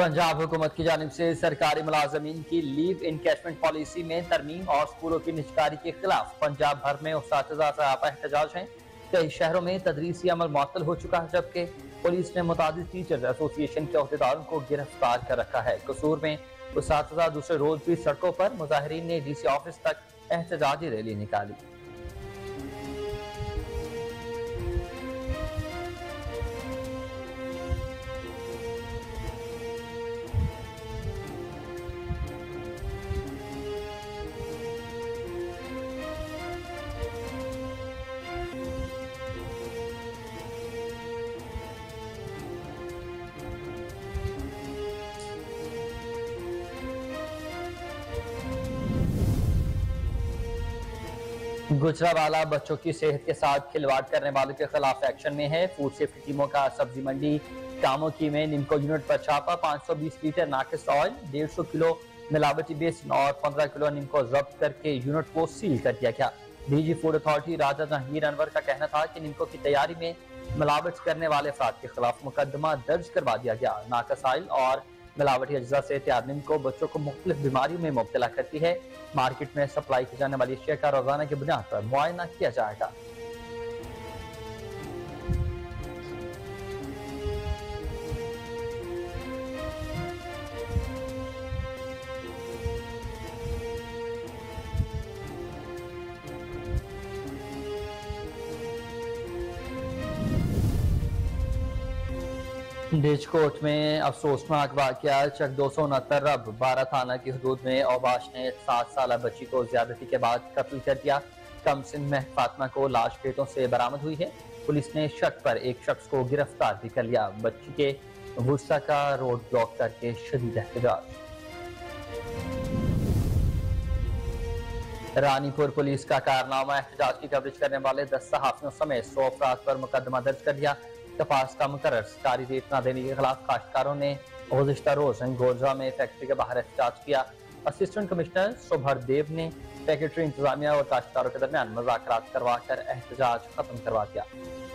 पंजाब हुकूमत की जानिब से सरकारी मुलाजमीन की लीव इनकैशमेंट पॉलिसी में तरमीम और स्कूलों की निजकारी के खिलाफ पंजाब भर में उस्तातिज़ा सरापा एहतजाज हैं। कई शहरों में तदरीसी अमल मुअत्तल हो चुका है, जबकि पुलिस ने मुतादिद टीचर्स एसोसिएशन के अहदेदारों को गिरफ्तार कर रखा है। कसूर में उस्तातिज़ा दूसरे रोज भी सड़कों पर मुजाहिरीन ने DC ऑफिस तक एहतजाजी रैली निकाली। गुजरावाला बच्चों की सेहत के साथ खिलवाड़ करने वालों के खिलाफ एक्शन में है। फूड सेफ्टी टीमों का सब्जी मंडी कामोकी में निम्को यूनिट पर छापा। 520 लीटर नाकिस ऑयल, 150 किलो मिलावटी बेसन और 15 किलो निम्को जब्त करके यूनिट को सील कर दिया गया। DG food authority Raja Jahangir Anwar का कहना था कि निम्को की तैयारी में मिलावट करने वाले अफराद के खिलाफ मुकदमा दर्ज करवा दिया गया। नाकिस ऑयल और मिलावटी अज्जा से तैयार निम्को बच्चों को मुख्तलिफ बीमारियों में मुब्तला करती है। मार्केट में सप्लाई की जाने वाली अशिया का रोजाना की बुनियाद पर मुआयना किया जाएगा। डिजकोट में अफसोसनाक वाकया, चक 269 रब 12 थाना की हदूद में औबाश ने 7 साल बच्ची को ज्यादती के बाद कत्ल कर दिया। कम सिन में फातिमा को लाश खेतों से बरामद हुई है। पुलिस ने शक पर एक शख्स को गिरफ्तार भी कर लिया। बच्ची के गुस्सा का रोड ब्लॉक करके शदीद एहतजाज। रानीपुर पुलिस का कारनामा, एहतजाज की कवरेज करने वाले 10 सहाफियों समेत 100 अफराद पर मुकदमा दर्ज कर दिया। कपास का मुकर्रर सरकारी रेट न देने के खिलाफ काश्तकारों ने गुज़िश्ता रोज गोरजा में फैक्ट्री के बाहर एहतजाज किया। असिस्टेंट कमिश्नर शुभर देव ने सेक्रेटरी इंतजामिया और काश्तकारों के दरमियान मुज़ाकरात करवा कर एहतजाज खत्म करवा दिया।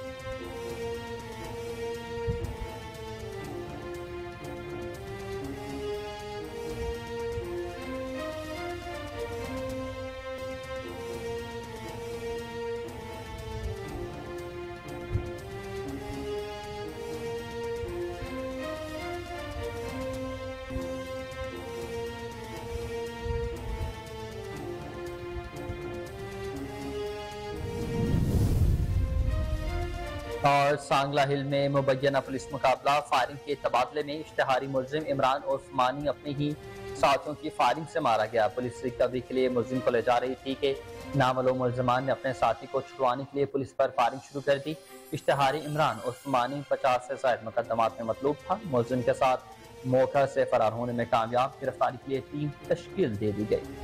और सांगला हिल में मुबैना पुलिस मुकाबला, फायरिंग के तबादले में इश्तिहारी मुलजिम इमरान उस्मानी अपने ही साथियों की फायरिंग से मारा गया। पुलिस रिकवरी के लिए मुलजिम को ले जा रही थी कि नामलो मुलजमान ने अपने साथी को छुड़वाने के लिए पुलिस पर फायरिंग शुरू कर दी। इश्तिहारी इमरान उस्मानी 50 से ज्यादा मुकदमात में मतलूब था। मुलजिम के साथ मौका से फरार होने में कामयाब, गिरफ्तारी के लिए टीम तश्कील दे दी गई।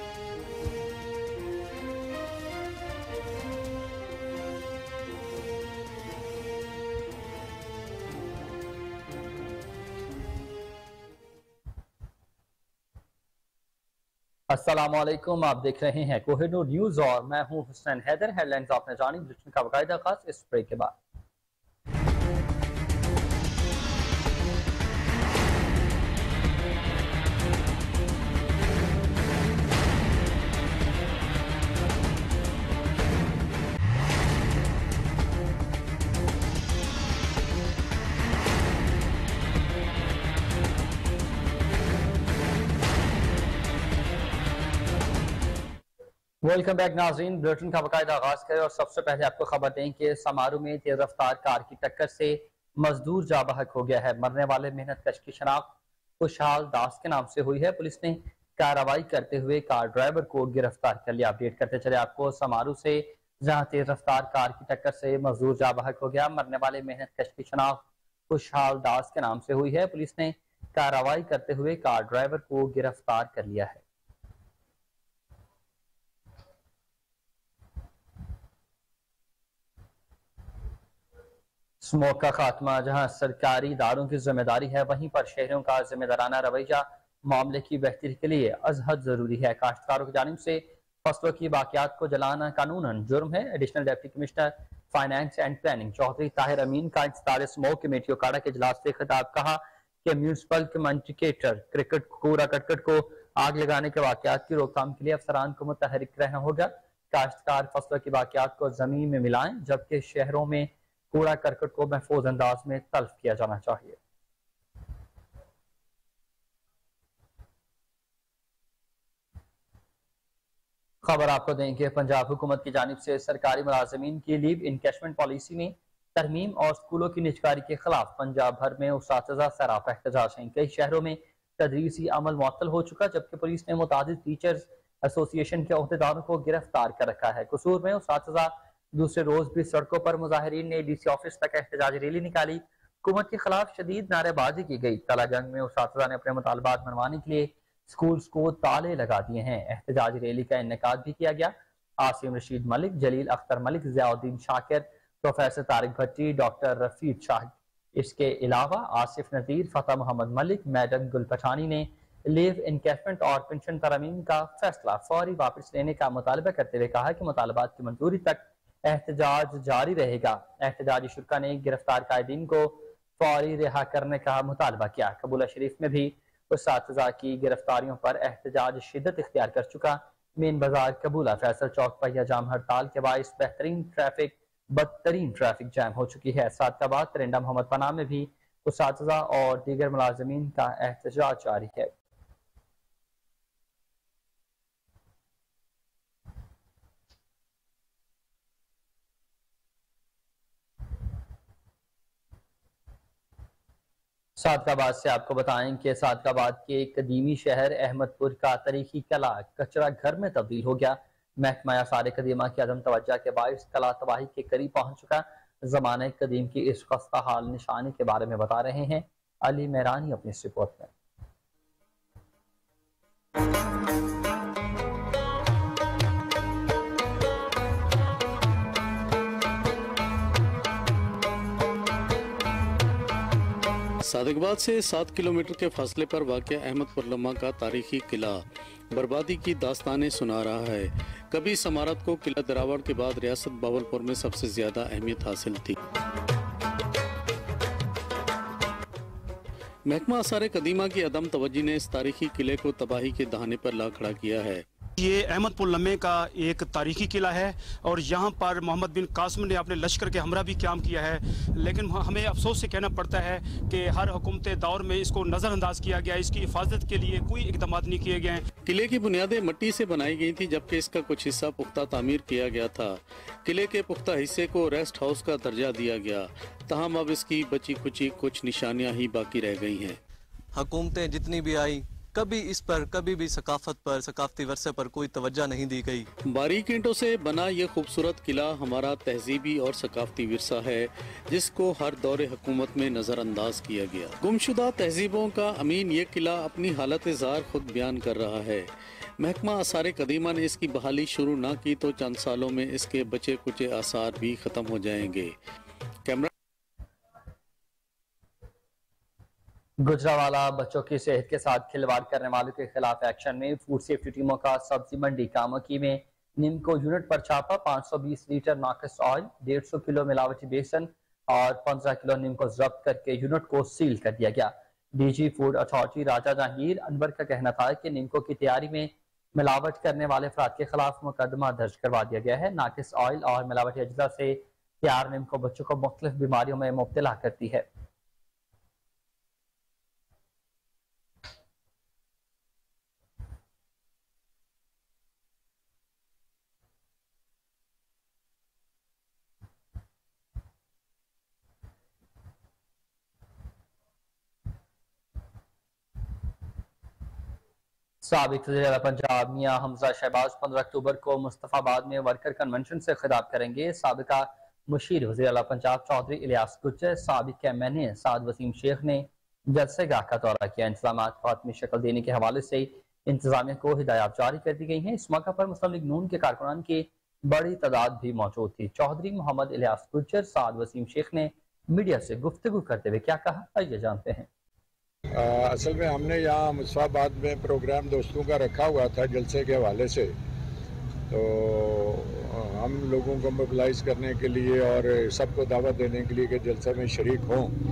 अस्सलामुअलैकुम, आप देख रहे हैं कोहिनूर न्यूज और मैं हूं हुसैन हैदर। हेडलाइंस आपने जानी, बुलेटिन का बाकायदा खास इस ब्रेक के बाद। वेलकम बैक नाज़रीन, बुलेटिन का बाकायदा आगाज करें और सबसे पहले आपको खबर दें कि समारू में तेज रफ्तार कार की टक्कर से मजदूर जाँ बहक हो गया है। मरने वाले मेहनत कश की शनाख्त खुशहाल दास के नाम से हुई है। पुलिस ने कार्रवाई करते हुए कार ड्राइवर को गिरफ्तार कर लिया। अपडेट करते चले आपको समारू से, जहां तेज रफ्तार कार की टक्कर से मजदूर जाँ बहक हो गया। मरने वाले मेहनत कश की शनाख्त खुशहाल दास के नाम से हुई है। पुलिस ने कार्रवाई करते हुए कार ड्राइवर को गिरफ्तार कर लिया है। स्मोक का खात्मा जहां सरकारी इदारों की जिम्मेदारी है, वहीं पर शहरों का जिम्मेदाराना रवैया मामले की बेहतरी के लिए अजहद जरूरी है। काश्तकारों की जानिब से फसलों की बाकियात को जलाना कानूनन जुर्म है। Additional deputy commissioner finance and planning Chaudhry Tahir Amin का 44 स्मोक कमेटी ओकाड़ा के इजलास से खिताब, कहा کہ म्यूनसिपल कम्युनिकेटर क्रिकेट कूड़ा करकट को आग लगाने के वाकयात की रोकथाम के लिए अफसरान को मुतहरिक रहना होगा। काश्तकार फसलों की बाकियात को जमीन में मिलाएं, जबकि शहरों में कूड़ा करकट को महफूज अंदाज में तल्फ किया जाना चाहिए। खबर आपको दें कि पंजाब हुकूमत की जानिब से सरकारी मुलाजमीन की लीव इनकैशमेंट पॉलिसी में तरमीम और स्कूलों की निजकारी के खिलाफ पंजाब भर में उस्ताज़ा सरापा एहतजाज हैं। कई शहरों में तदरीसी अमल मुअत्तल हो चुका, जबकि पुलिस ने मुतादिद टीचर्स एसोसिएशन के अहदेदारों को गिरफ्तार कर रखा है। कसूर में उस्ताज़ा दूसरे रोज भी सड़कों पर मुजाहिरीन ने DC ऑफिस तक एहतजाजी रैली निकाली। हुकूमत के खिलाफ शदीद नारेबाजी की गई। तलागंग में उस्ताज़ा ने अपने मुतालबात मनवाने के लिए स्कूल्स को ताले लगा दिए हैं। एहतजाजी रैली का इनेकाद भी किया गया। आसिम रशीद मलिक, जलील अख्तर मलिक, ज़ियाउद्दीन शाकिर, प्रोफेसर तारिक भट्टी, डॉक्टर रफीक शाह, इसके अलावा आसिफ नज़ीर, फतेह मोहम्मद मलिक, मैडम गुल पठानी ने लीव इनकैशमेंट और पेंशन तरमीम का फैसला फौरी वापस लेने का मुतालबा करते हुए कहा कि मुतालबात की मंजूरी तक एहतजाज जारी रहेगा। एहतजाजी शुरा ने गिरफ्तार कायदीन को फौरी रिहा करने का मुतालबा किया। कबूला शरीफ में भी उस्ताज़ा की गिरफ्तारियों पर एहतजाज शिद्दत इख्तियार कर चुका। मेन बाजार कबूला फैसल चौक पर यह जाम हड़ताल के बायस बदतरीन ट्रैफिक जैम हो चुकी है। सादकाबाद, तिरंडा, मोहम्मद पनाह में भी उस्ताज़ा और दीगर मुलाजमीन का एहतजाज जारी है। सादकाबाद से आपको बताएं कि सादकाबाद के कदीमी शहर अहमदपुर का तारीखी कला कचरा घर में तब्दील हो गया। महकमा आसार कदीमा की अदम तवज्जो के बायस कला तबाही के करीब पहुंच चुका। ज़माने कदीम की इस खस्ता हाल निशानी के बारे में बता रहे हैं अली मेहरानी अपनी इस रिपोर्ट में। सादिकबाद से 7 किलोमीटर के फासले पर वाक़ अहमदपुर लम्हा का तारीखी किला बर्बादी की दास्तानें सुना रहा है। कभी इस इमारत को किला दरावड़ के बाद रियासत बावलपुर में सबसे ज्यादा अहमियत हासिल थी। महकमा आसार कदीमा की अदम तवज्जी ने इस तारीखी किले को तबाही के दहाने पर ला खड़ा किया है। ये अहमदपुर लम्हे का एक तारीखी किला है और यहाँ पर मोहम्मद बिन कासिम ने अपने लश्कर के हमरा भी क्याम किया है, लेकिन हमें अफसोस से कहना पड़ता है कि हर हुकूमत दौर में इसको नज़रअंदाज किया गया। इसकी हिफाजत के लिए कोई इकदाम नहीं किए गए हैं। किले की बुनियादें मिट्टी से बनाई गई थी, जबकि इसका कुछ हिस्सा पुख्ता तामीर किया गया था। किले के पुख्ता हिस्से को रेस्ट हाउस का दर्जा दिया गया, तहम अब इसकी बची खुची कुछ निशानियां ही बाकी रह गई हैं। हुकूमतें जितनी भी आई, कभी इस पर कभी भी सकाफत पर, सकाफती वर्से पर कोई तवज्जो नहीं दी गई। बारीक ईंटों से बना ये खूबसूरत किला हमारा तहजीबी और सकाफती विरसा है, जिसको हर दौरे हुकूमत में नजरअंदाज किया गया। गुमशुदा तहजीबों का अमीन ये किला अपनी हालत ज़ार खुद बयान कर रहा है। महकमा आसार कदीमा ने इसकी बहाली शुरू ना की तो चंद सालों में इसके बचे कुचे आसार भी खत्म हो जाएंगे। कैमरा गुजरावाला बच्चों की सेहत के साथ खिलवाड़ करने वालों के खिलाफ एक्शन में फूड सेफ्टी टीमों का सब्जी मंडी कामोकी में निम्को यूनिट पर छापा। 520 लीटर नाकिस ऑयल, 150 किलो मिलावटी बेसन और 15 किलो निम्को जब्त करके यूनिट को सील कर दिया गया। DG food authority Raja Jahangir Anwar का कहना था कि निम्को की तैयारी में मिलावट करने वाले अफराद के खिलाफ मुकदमा दर्ज करवा दिया गया है। नाकिस ऑयल और मिलावटी अज्जा से तैयार निम्को बच्चों को मुख्तलिफ बीमारियों में मुब्तला करती है। साबिक वज़ीर पंजाब मियां हमजा शहबाज 15 अक्टूबर को मुस्तफाबाद में वर्कर कन्वेंशन से खिताब करेंगे। साबिका मुशीर वज़ीर आला पंजाब चौधरी इलियास गुज्जर, साबिक MNA साद वसीम शेख ने जलसेगाह का दौरा किया। इंतजामात को आत्मी शक्ल देने के हवाले से इंतजामिया को हिदायत जारी कर दी गई हैं। इस मौका पर मुस्लिम लीग नून के कारकुनान की बड़ी तादाद भी मौजूद थी। चौधरी मोहम्मद इलियास गुज्जर, साद वसीम शेख ने मीडिया से गुफ्तगू करते हुए क्या कहा, आइए जानते हैं। असल में हमने यहाँ मुस्तफाबाद में प्रोग्राम दोस्तों का रखा हुआ था जलसे के हवाले से, तो हम लोगों को मोबिलाइज करने के लिए और सबको दावत देने के लिए कि जलसे में शरीक हों,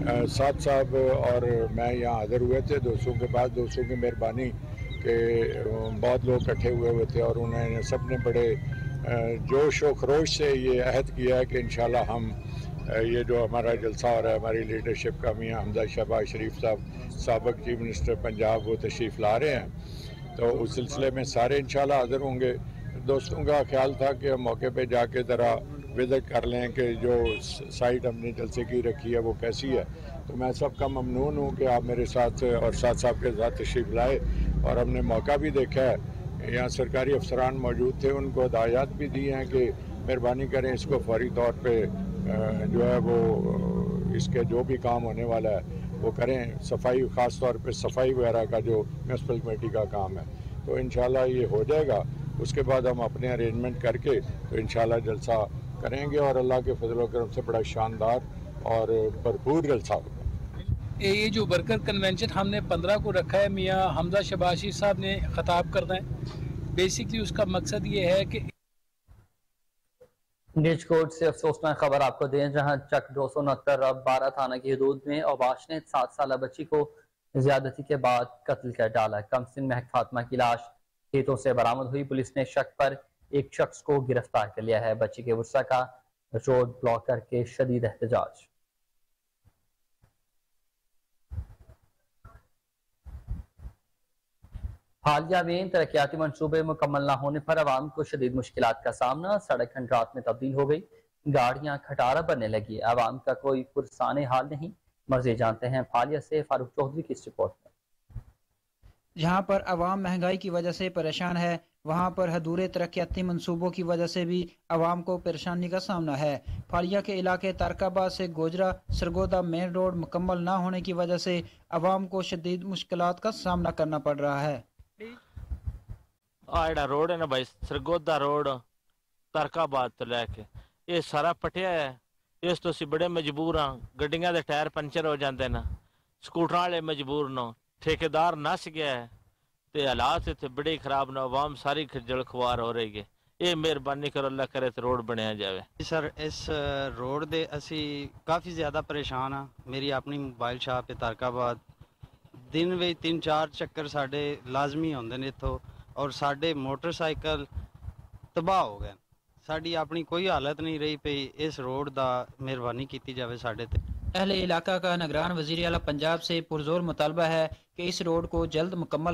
साद साहब और मैं यहाँ हाजिर हुए थे दोस्तों के पास। दोस्तों की मेहरबानी के बहुत लोग इकट्ठे हुए थे और उन्होंने सब ने बड़े जोश व खरोश से ये अहद किया है कि इंशाल्लाह हम ये जो हमारा जलसा हो रहा है, हमारी लीडरशिप का मियाँ हमजा शहबाज शरीफ साहब साबिक चीफ मिनिस्टर पंजाब वो तशरीफ़ ला रहे हैं, तो उस सिलसिले में सारे इंशाल्लाह हाजिर होंगे। दोस्तों का ख्याल था कि हम मौके पे जाके ज़रा विज़िट कर लें कि जो साइट हमने जलसे की रखी है वो कैसी है। तो मैं सबका ममनून हूँ कि आप मेरे साथ और साथ साहब के साथ तशरीफ़ लाए और हमने मौका भी देखा है। यहाँ सरकारी अफसरान मौजूद थे, उनको हिदायत भी दी हैं कि मेहरबानी करें इसको फौरी तौर पर जो है वो इसके जो भी काम होने वाला है वो करें। सफाई ख़ास तौर पे सफाई वगैरह का जो म्यूनसिपल कमेटी का काम है तो इंशाल्लाह ये हो जाएगा। उसके बाद हम अपने अरेंजमेंट करके तो इंशाल्लाह जलसा करेंगे और अल्लाह के फजल व करम से बड़ा शानदार और भरपूर जलसा होगा। ये जो वर्कर कन्वेंशन हमने 15 को रखा है, मियाँ हमजा शबाशी साहब ने ख़ताब करना है। बेसिकली उसका मकसद ये है कि निजकोट से अफसोसनाक खबर आपको दें, जहां चक 269 अब 12 थाना की हदूद में अवाश ने 7 साल बच्ची को ज्यादती के बाद कत्ल कर डाला। कमसिन महक फातिमा की लाश खेतों से बरामद हुई। पुलिस ने शक पर एक शख्स को गिरफ्तार कर लिया है। बच्ची के वर्सा का रोड ब्लॉक करके शदीद एहतजाज। हालिया में तरक्याती मंसूबे मुकम्मल न होने पर आवाम को शदीद मुश्किलात का सामना। सड़क खंडात में तब्दील हो गई, गाड़ियां खटारा बनने लगी। आवाम का कोई पुरसाने हाल नहीं। मज़ीद जानते हैं फालिया से फारूक चौधरी की इस रिपोर्ट में। जहाँ पर आवाम महंगाई की वजह से परेशान है, वहाँ पर अधूरे तरक्याती मंसूबों की वजह से भी आवाम को परेशानी का सामना है। फालिया के इलाके तारकाबाद से गोजरा सरगोदा मेन रोड मुकम्मल न होने की वजह से आवाम को शदीद मुश्किलात का सामना करना पड़ रहा है। आ रोड है ना भाई, सरगोदा रोड तारकाबाद तो लैके ये सारा पटिया है। इस तो असीं बड़े मजबूर हाँ, गड्डियां दे टायर पंचर हो जाते ना, स्कूटर वाले मजबूर न, ठेकेदार नस गया है ते हालात इत्थे बड़े खराब न। आवाम सारी खज्जल खुआर हो रही है। ये मेहरबानी करो, अल्लाह करे तो रोड बनया जाए। सर इस रोड दे असी काफ़ी ज़्यादा परेशान हाँ। मेरी अपनी मोबाइल शॉप है तारकाबाद, दिन में 3-4 चक्कर साढ़े लाजमी होंदे ने इत्थों और साढ़े मोटरसाइकिल तबाह हो गए। साड़ी अपनी कोई हालत नहीं रही पई। इस रोड दा मेहरबानी की जाए साढ़े ते। अहले इलाका का निगरान वज़ीर आला पंजाब से पुरजोर मुतालबा है कि इस रोड को जल्द मुकम्मल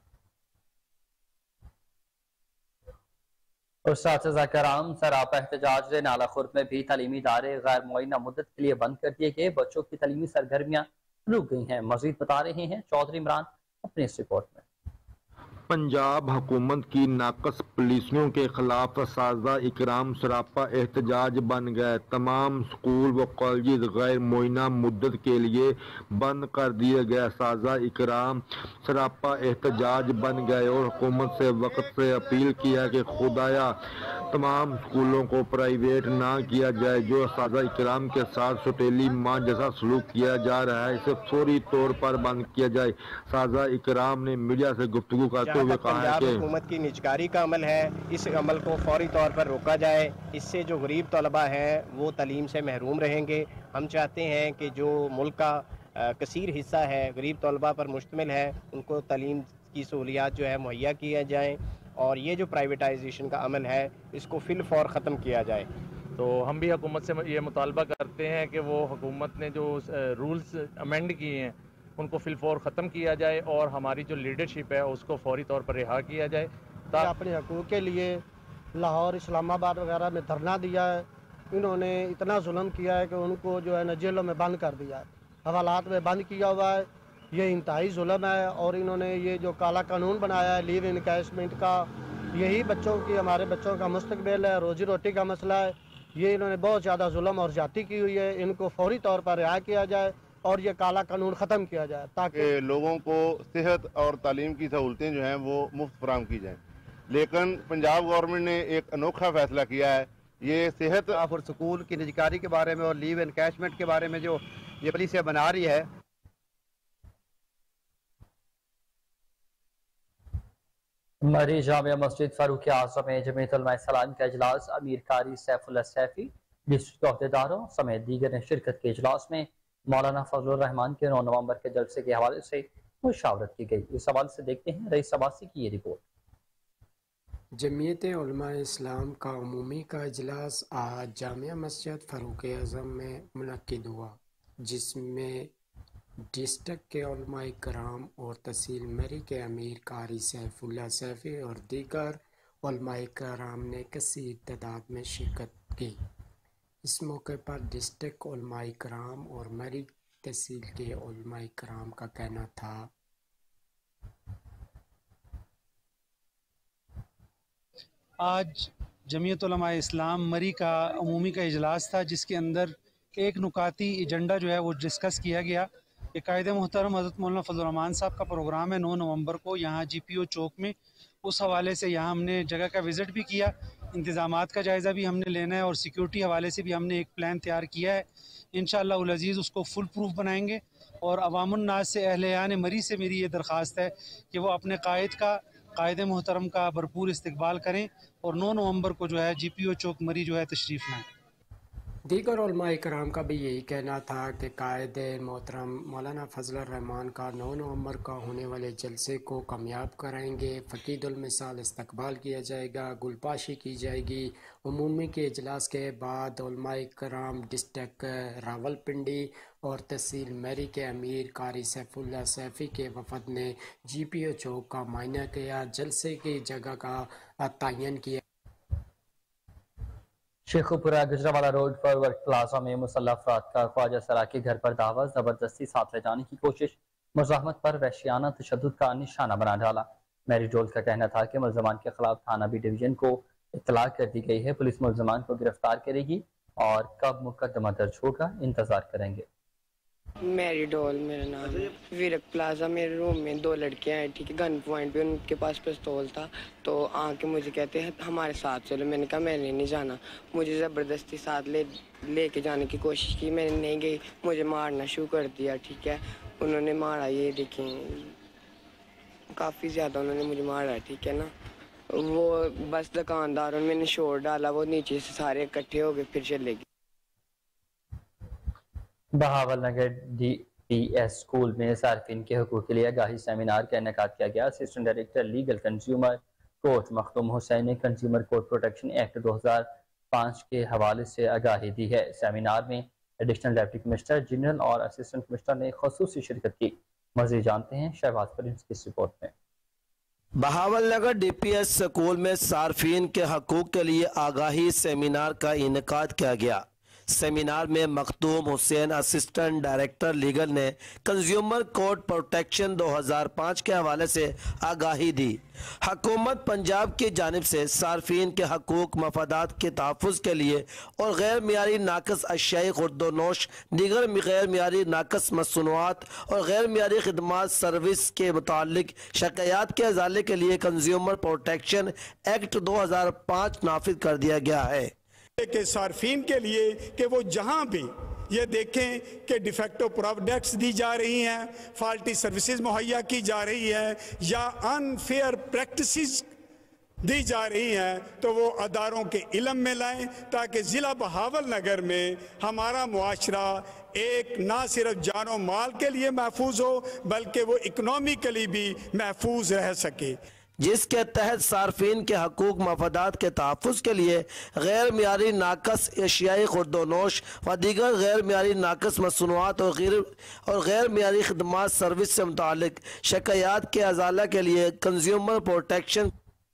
और साथिज़ा कराम सरापा एहतजाज नाला खुर्द में भी तालीमी इदारे गैर मुअय्यना मुद्दत के लिए बंद कर दिए गए। बच्चों की तालीमी सरगर्मियाँ रुक गई हैं। मजीद बता रहे हैं चौधरी इमरान अपनी इस रिपोर्ट में। पंजाब हुकूमत की नाकस पॉलिसियों के खिलाफ साजा इकराम सरापा एहतजाज बन गए। तमाम स्कूल व कॉलेज गैर मुअय्यना मुद्दत के लिए बंद कर दिए गए। साजा इकराम सरापा एहतजाज बन गए और हुकूमत से वक्त से अपील किया कि खुदाया तमाम स्कूलों को प्राइवेट ना किया जाए। जो साजा इकराम के साथ सुटेली माँ जैसा सलूक किया जा रहा है, इसे फौरी तौर पर बंद किया जाए। साजा इकराम ने मीडिया से गुफ्तगू करते हुए कहा है कि हुकूमत की निजकारी का अमल है, इस अमल को फौरी तौर पर रोका जाए। इससे जो गरीब तलबा हैं वो तालीम से महरूम रहेंगे। हम चाहते हैं कि जो मुल्क का कसीर हिस्सा है गरीब तलबा पर मुश्तमिल है, उनको तालीम की सहूलियात जो है मुहैया किया जाए और ये जो प्राइवेटाइजेशन का अमल है इसको फिल फौर ख़त्म किया जाए। तो हम भी हुकूमत से ये मुतालबा करते हैं कि वो हुकूमत ने जो रूल्स अमेंड किए हैं उनको फिलफौर ख़त्म किया जाए और हमारी जो लीडरशिप है उसको फौरी तौर पर रिहा किया जाए। अपने हकूक़ के लिए लाहौर इस्लामाबाद वगैरह में धरना दिया है। इन्होंने इतना जुल्म किया है कि उनको जो है न जेलों में बंद कर दिया है, हवालात में बंद किया हुआ है। ये इंतहाई जुल्म है और इन्होंने ये जो काला कानून बनाया है लीव इनकैशमेंट का, यही बच्चों की हमारे बच्चों का मुस्तकबिल है, रोजी रोटी का मसला है। ये इन्होंने बहुत ज़्यादा जुल्म और ज़्यादती की हुई है। इनको फौरी तौर पर रिहा किया जाए और ये काला कानून ख़त्म किया जाए ताकि लोगों को सेहत और तालीम की सहूलतें जो हैं वो मुफ्त फराहम की जाएँ। लेकिन पंजाब गवर्नमेंट ने एक अनोखा फैसला किया है। ये सेहत और स्कूल की निजकारी के बारे में और लीव एनकैशमेंट के बारे में जो ये पॉलिसियां बना रही है। मरी जामिया मस्जिद फारूक आज़म में जमीयत उलमा इस्लाम का इजलास अमीर कारी सैफुल्लाह सैफी डिस्ट्रिक्ट अहदेदारों समेत दीगर ने शिरकत के इजलास में मौलाना फजलुर रहमान के 9 नवंबर के जलसे के हवाले से मुशावरत की गई। इस हवाले से देखते हैं रईस अब्बासी की ये रिपोर्ट। जमीयत उलमा इस्लाम का उमूमी का इजलास आज जामिया मस्जिद फ़ारूक आज़म में मुनक्किद हुआ, जिसमें डिस्ट्रिक्ट के उलमा इकराम और तहसील मरी के अमीर कारी सैफुल्लाह सैफी और दीगर उलमा इकराम ने कसीर तादाद में शिरकत की। इस मौके पर डिस्ट्रिक्ट उलमा इकराम और मरी तहसील के उलमा इकराम का कहना था आज जमीयत उलमा इस्लाम मरी का अमूमी का इजलास था, जिसके अंदर एक नुकाती एजेंडा जो है वो डिस्कस किया गया। कायदे मोहतरम हज़रत मौलाना फजलुर रहमान साहब का प्रोग्राम है 9 नवंबर को यहाँ GPO चौक में। उस हवाले से यहाँ हमने जगह का विज़िट भी किया, इंतज़ामात का जायज़ा भी हमने लेना है और सिक्योरिटी हवाले से भी हमने एक प्लान तैयार किया है। इंशाअल्लाह उल अज़ीज़ उसको फुल प्रूफ बनाएंगे और अवामुन नास से अहले मरी से मेरी ये दरख्वास्त है कि वो अपने कायदे मोहतरम का भरपूर इस्तकबाल करें और 9 नवंबर को जो है GPO चौक मरी जो है तशरीफ़ लाएँ। दीगर उलमा इकराम का भी यही कहना था कि कायदे मोहतरम मौलाना फजलुर रहमान का 9 नवंबर का होने वाले जलसे को कामयाब कराएंगे। फ़कीदुल मिसाल इस्तकबाल किया जाएगा, गुलपाशी की जाएगी। उमूमी के इजलास के बाद उलमा इकराम डिस्ट्रिक्ट रावलपिंडी और तहसील मरी के अमीर कारी सैफुल्लाह सैफी के वफद ने GPO चौक का मायना किया, जलसे की जगह का तयन किया। शेखुपुरा गुजरावाला रोड पर वर्क प्लाजा में मुसल्लह अफराद का ख्वाजा सरा के घर पर दावा जबरदस्ती साथ ले जाने की कोशिश, मुज़ाहमत पर वहशियाना तशद्दुद का निशाना बना डाला। मैरी डोल का कहना था कि मुलजमान के खिलाफ थाना बी डिवीजन को इत्तला कर दी गई है, पुलिस मुलजमान को गिरफ्तार करेगी और कब मुकदमा दर्ज होगा इंतजार करेंगे। मैरी डॉल मेरा नाम है। वीरक प्लाजा मेरे रूम में 2 लड़कियां हैं, ठीक है। गन पॉइंट पे उनके पास पिस्तौल था, तो आके मुझे कहते हैं हमारे साथ चलो। मैंने कहा मैंने नहीं जाना। मुझे ज़बरदस्ती साथ लेके जाने की कोशिश की, मैंने नहीं गई। मुझे मारना शुरू कर दिया, ठीक है। उन्होंने मारा, ये देखें काफ़ी ज़्यादा उन्होंने मुझे मारा, ठीक है ना। वो बस दुकानदारों ने मैंने शोर डाला, वो नीचे से सारे इकट्ठे हो गए, फिर चले गए। बहावल नगर DPS स्कूल में सार्फिन के हकूक़ के लिए आगाही सेमिनार का इनेकाद किया गया। Assistant director legal consumer court Makhdoom Hussain ने कंज्यूमर कोर्ट प्रोटेक्शन एक्ट 2005 के हवाले से आगाही दी है। सेमिनार में एडिशनल डिप्टी कमिश्नर जनरल और असिस्टेंट कमिश्नर ने खुसूसी शिरकत की। मज़ीद जानते हैं शहबाज प्रिंस की इस रिपोर्ट में। बहावल नगर DPS स्कूल में सार्फिन के हकूक़ के लिए आगाही सेमिनार का इनेकाद किया गया। सेमिनार में Makhdoom Hussain assistant director legal ने कंज्यूमर कोर्ट प्रोटेक्शन 2005 के हवाले से आगाही दी। हुकूमत पंजाब की जानिब से सार्फिन के हकूक मफादात के तहफ़्फ़ुज़ के लिए और गैर मियारी नाकस अशियाई खुर्दोनोश, दीगर गैर मियारी नाकस मसनूआत और गैर मियारी खिदमात सर्विस के मुतालिक शिकायत के अजाले के लिए कंज्यूमर प्रोटेक्शन एक्ट 2005 नाफिज कर दिया गया है के सार्फिन के लिए कि वो जहाँ भी ये देखें कि डिफेक्टो प्रोडक्ट्स दी जा रही हैं, फॉल्टी सर्विसेज मुहैया की जा रही है या अनफेयर प्रैक्टिसेस दी जा रही हैं, तो वो अदारों के इल्म में लाएं ताकि ज़िला बहावल नगर में हमारा मुआशरा एक ना सिर्फ जानो माल के लिए महफूज हो बल्कि वो इकनॉमिकली भी महफूज रह सके, जिसके तहत सार्फिन के हकूक मफादात के तहफ़्फ़ुज़ के लिए गैर मियारी नाकस एशियाई खुर्दोनोश व दीगर गैर मियारी नाकस मसनूआत और गैर मियारी खिदमात सर्विस से मुतालिक शिकायत के अजाला के लिए कंज्यूमर प्रोटेक्शन।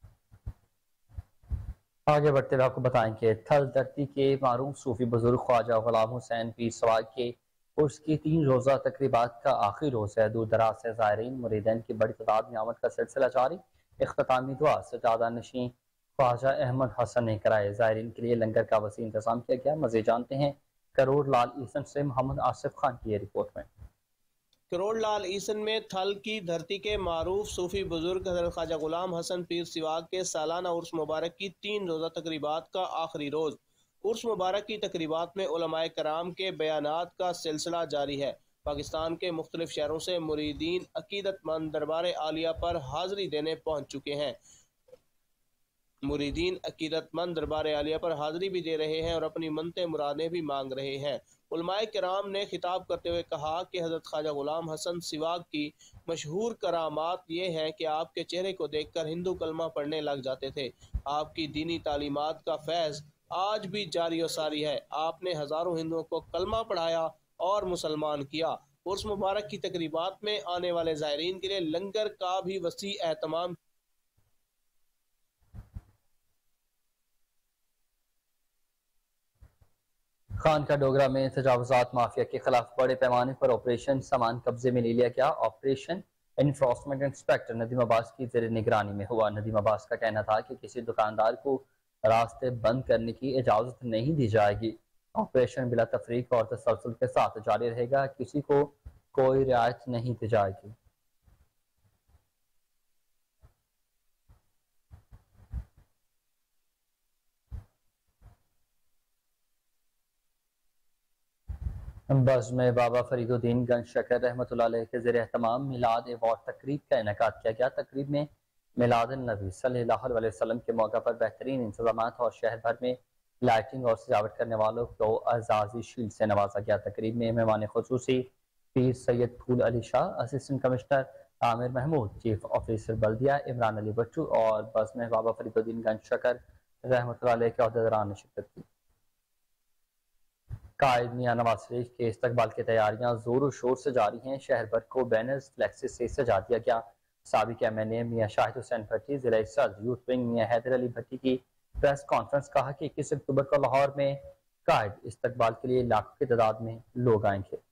आगे बढ़ते हुए आपको बताएं कि थल धरती के मारूफ सूफी बुजुर्ग ख्वाजा गुलाम हुसैन पीर सवाग के उर्स की 3 रोज़ा तकरीबात का आखिरी रोज़ है। दूर दराज से ज़ायरीन मुरीदीन की बड़ी तादाद में आमद का सिलसिला जारी। इख्तितामी दुआ सजादा नशीं ख्वाजा अहमद हसन ने कराए। ज़ायरीन के लिए लंगर का वसी इंतजाम किया गया। मज़ीद जानते हैं करोड़ लाल ईसन से मोहम्मद आसिफ खान की रिपोर्ट में। करोड़ लाल ईसन में थल की धरती के मारूफ सूफी बुजुर्ग हज़रत ख्वाजा गुलाम हसन पीर सिवाग के सालाना उर्स मुबारक की 3 रोज़ा तकरीबात का आखिरी रोज़। उर्स मुबारक की तकरीबात में उलमाए कराम के बयानात का सिलसिला जारी है। पाकिस्तान के मुख्तलिफ शहरों से मुरीदीन अकीदतमंद दरबार आलिया पर हाज़री देने पहुँच चुके हैं। मुरीदीन अकीदतमंद दरबार आलिया पर हाज़री भी दे रहे हैं और अपनी मनते मुरादें भी मांग रहे हैं। علماء کرام نے خطاب کرتے ہوئے کہا کہ حضرت خواجہ غلام حسن سیواگ کی مشہور کرامات یہ ہیں کہ آپ کے چہرے کو دیکھ کر ہندو کلمہ پڑھنے لگ جاتے تھے۔ آپ کی دینی تعلیمات کا فیض آج بھی جاری و ساری ہے۔ آپ نے ہزاروں ہندوؤں کو کلمہ پڑھایا اور مسلمان کیا۔ عرس مبارک کی تقریبات میں آنے والے زائرین کے لیے لنگر کا بھی وسیع اہتمام خان کا ڈوگرہ میں تجاوزات مافیا کے خلاف بڑے پیمانے پر آپریشن سامان قبضے میں لے لیا گیا۔ Operation enforcement inspector Nadeem Abbas کی زیر نگرانی میں ہوا۔ ندیم عباس کا کہنا تھا کہ کسی دکاندار کو راستے بند کرنے کی اجازت نہیں دی جائے گی۔ آپریشن بلا تفریق اور تسلسل کے ساتھ جاری رہے گا، کسی کو کوئی رعایت نہیں دی جائے گی۔ بزم میں بابا فرید الدین گنج شکر رحمۃ اللہ علیہ کے زیر اہتمام میلاد ایوارڈ تقریب کا انعقاد کیا گیا۔ تقریب میں میلاد النبی صلی اللہ علیہ وسلم کے موقع پر بہترین انتظامات اور شہر بھر میں لائٹنگ اور سجاوٹ کرنے والوں کو اعزازی شیلڈ سے نوازا گیا۔ تقریب میں مہمان خصوصی Pir Syed Phool Ali Shah, assistant commissioner Aamir Mahmood, chief officer بلدیہ عمران علی بٹو اور بزم بابا فرید الدین گنج شکر رحمۃ اللہ علیہ کے عہدیداران نے شرکت کی۔ قائد میاں نواز شریف کے استقبال کی تیاریاں زور و شور سے جاری ہیں۔ شہر بھر کو بینرز فلیکسز سے سجا دیا گیا۔ سابق MNA میاں شاہد حسین بھٹی، ضلع صدر یوتھ ونگ میاں حیدر علی بھٹی کی پریس کانفرنس، کہا کہ 21 اکتوبر کو لاہور میں قائد استقبال کے لیے لاکھوں کی تعداد میں لوگ آئیں گے۔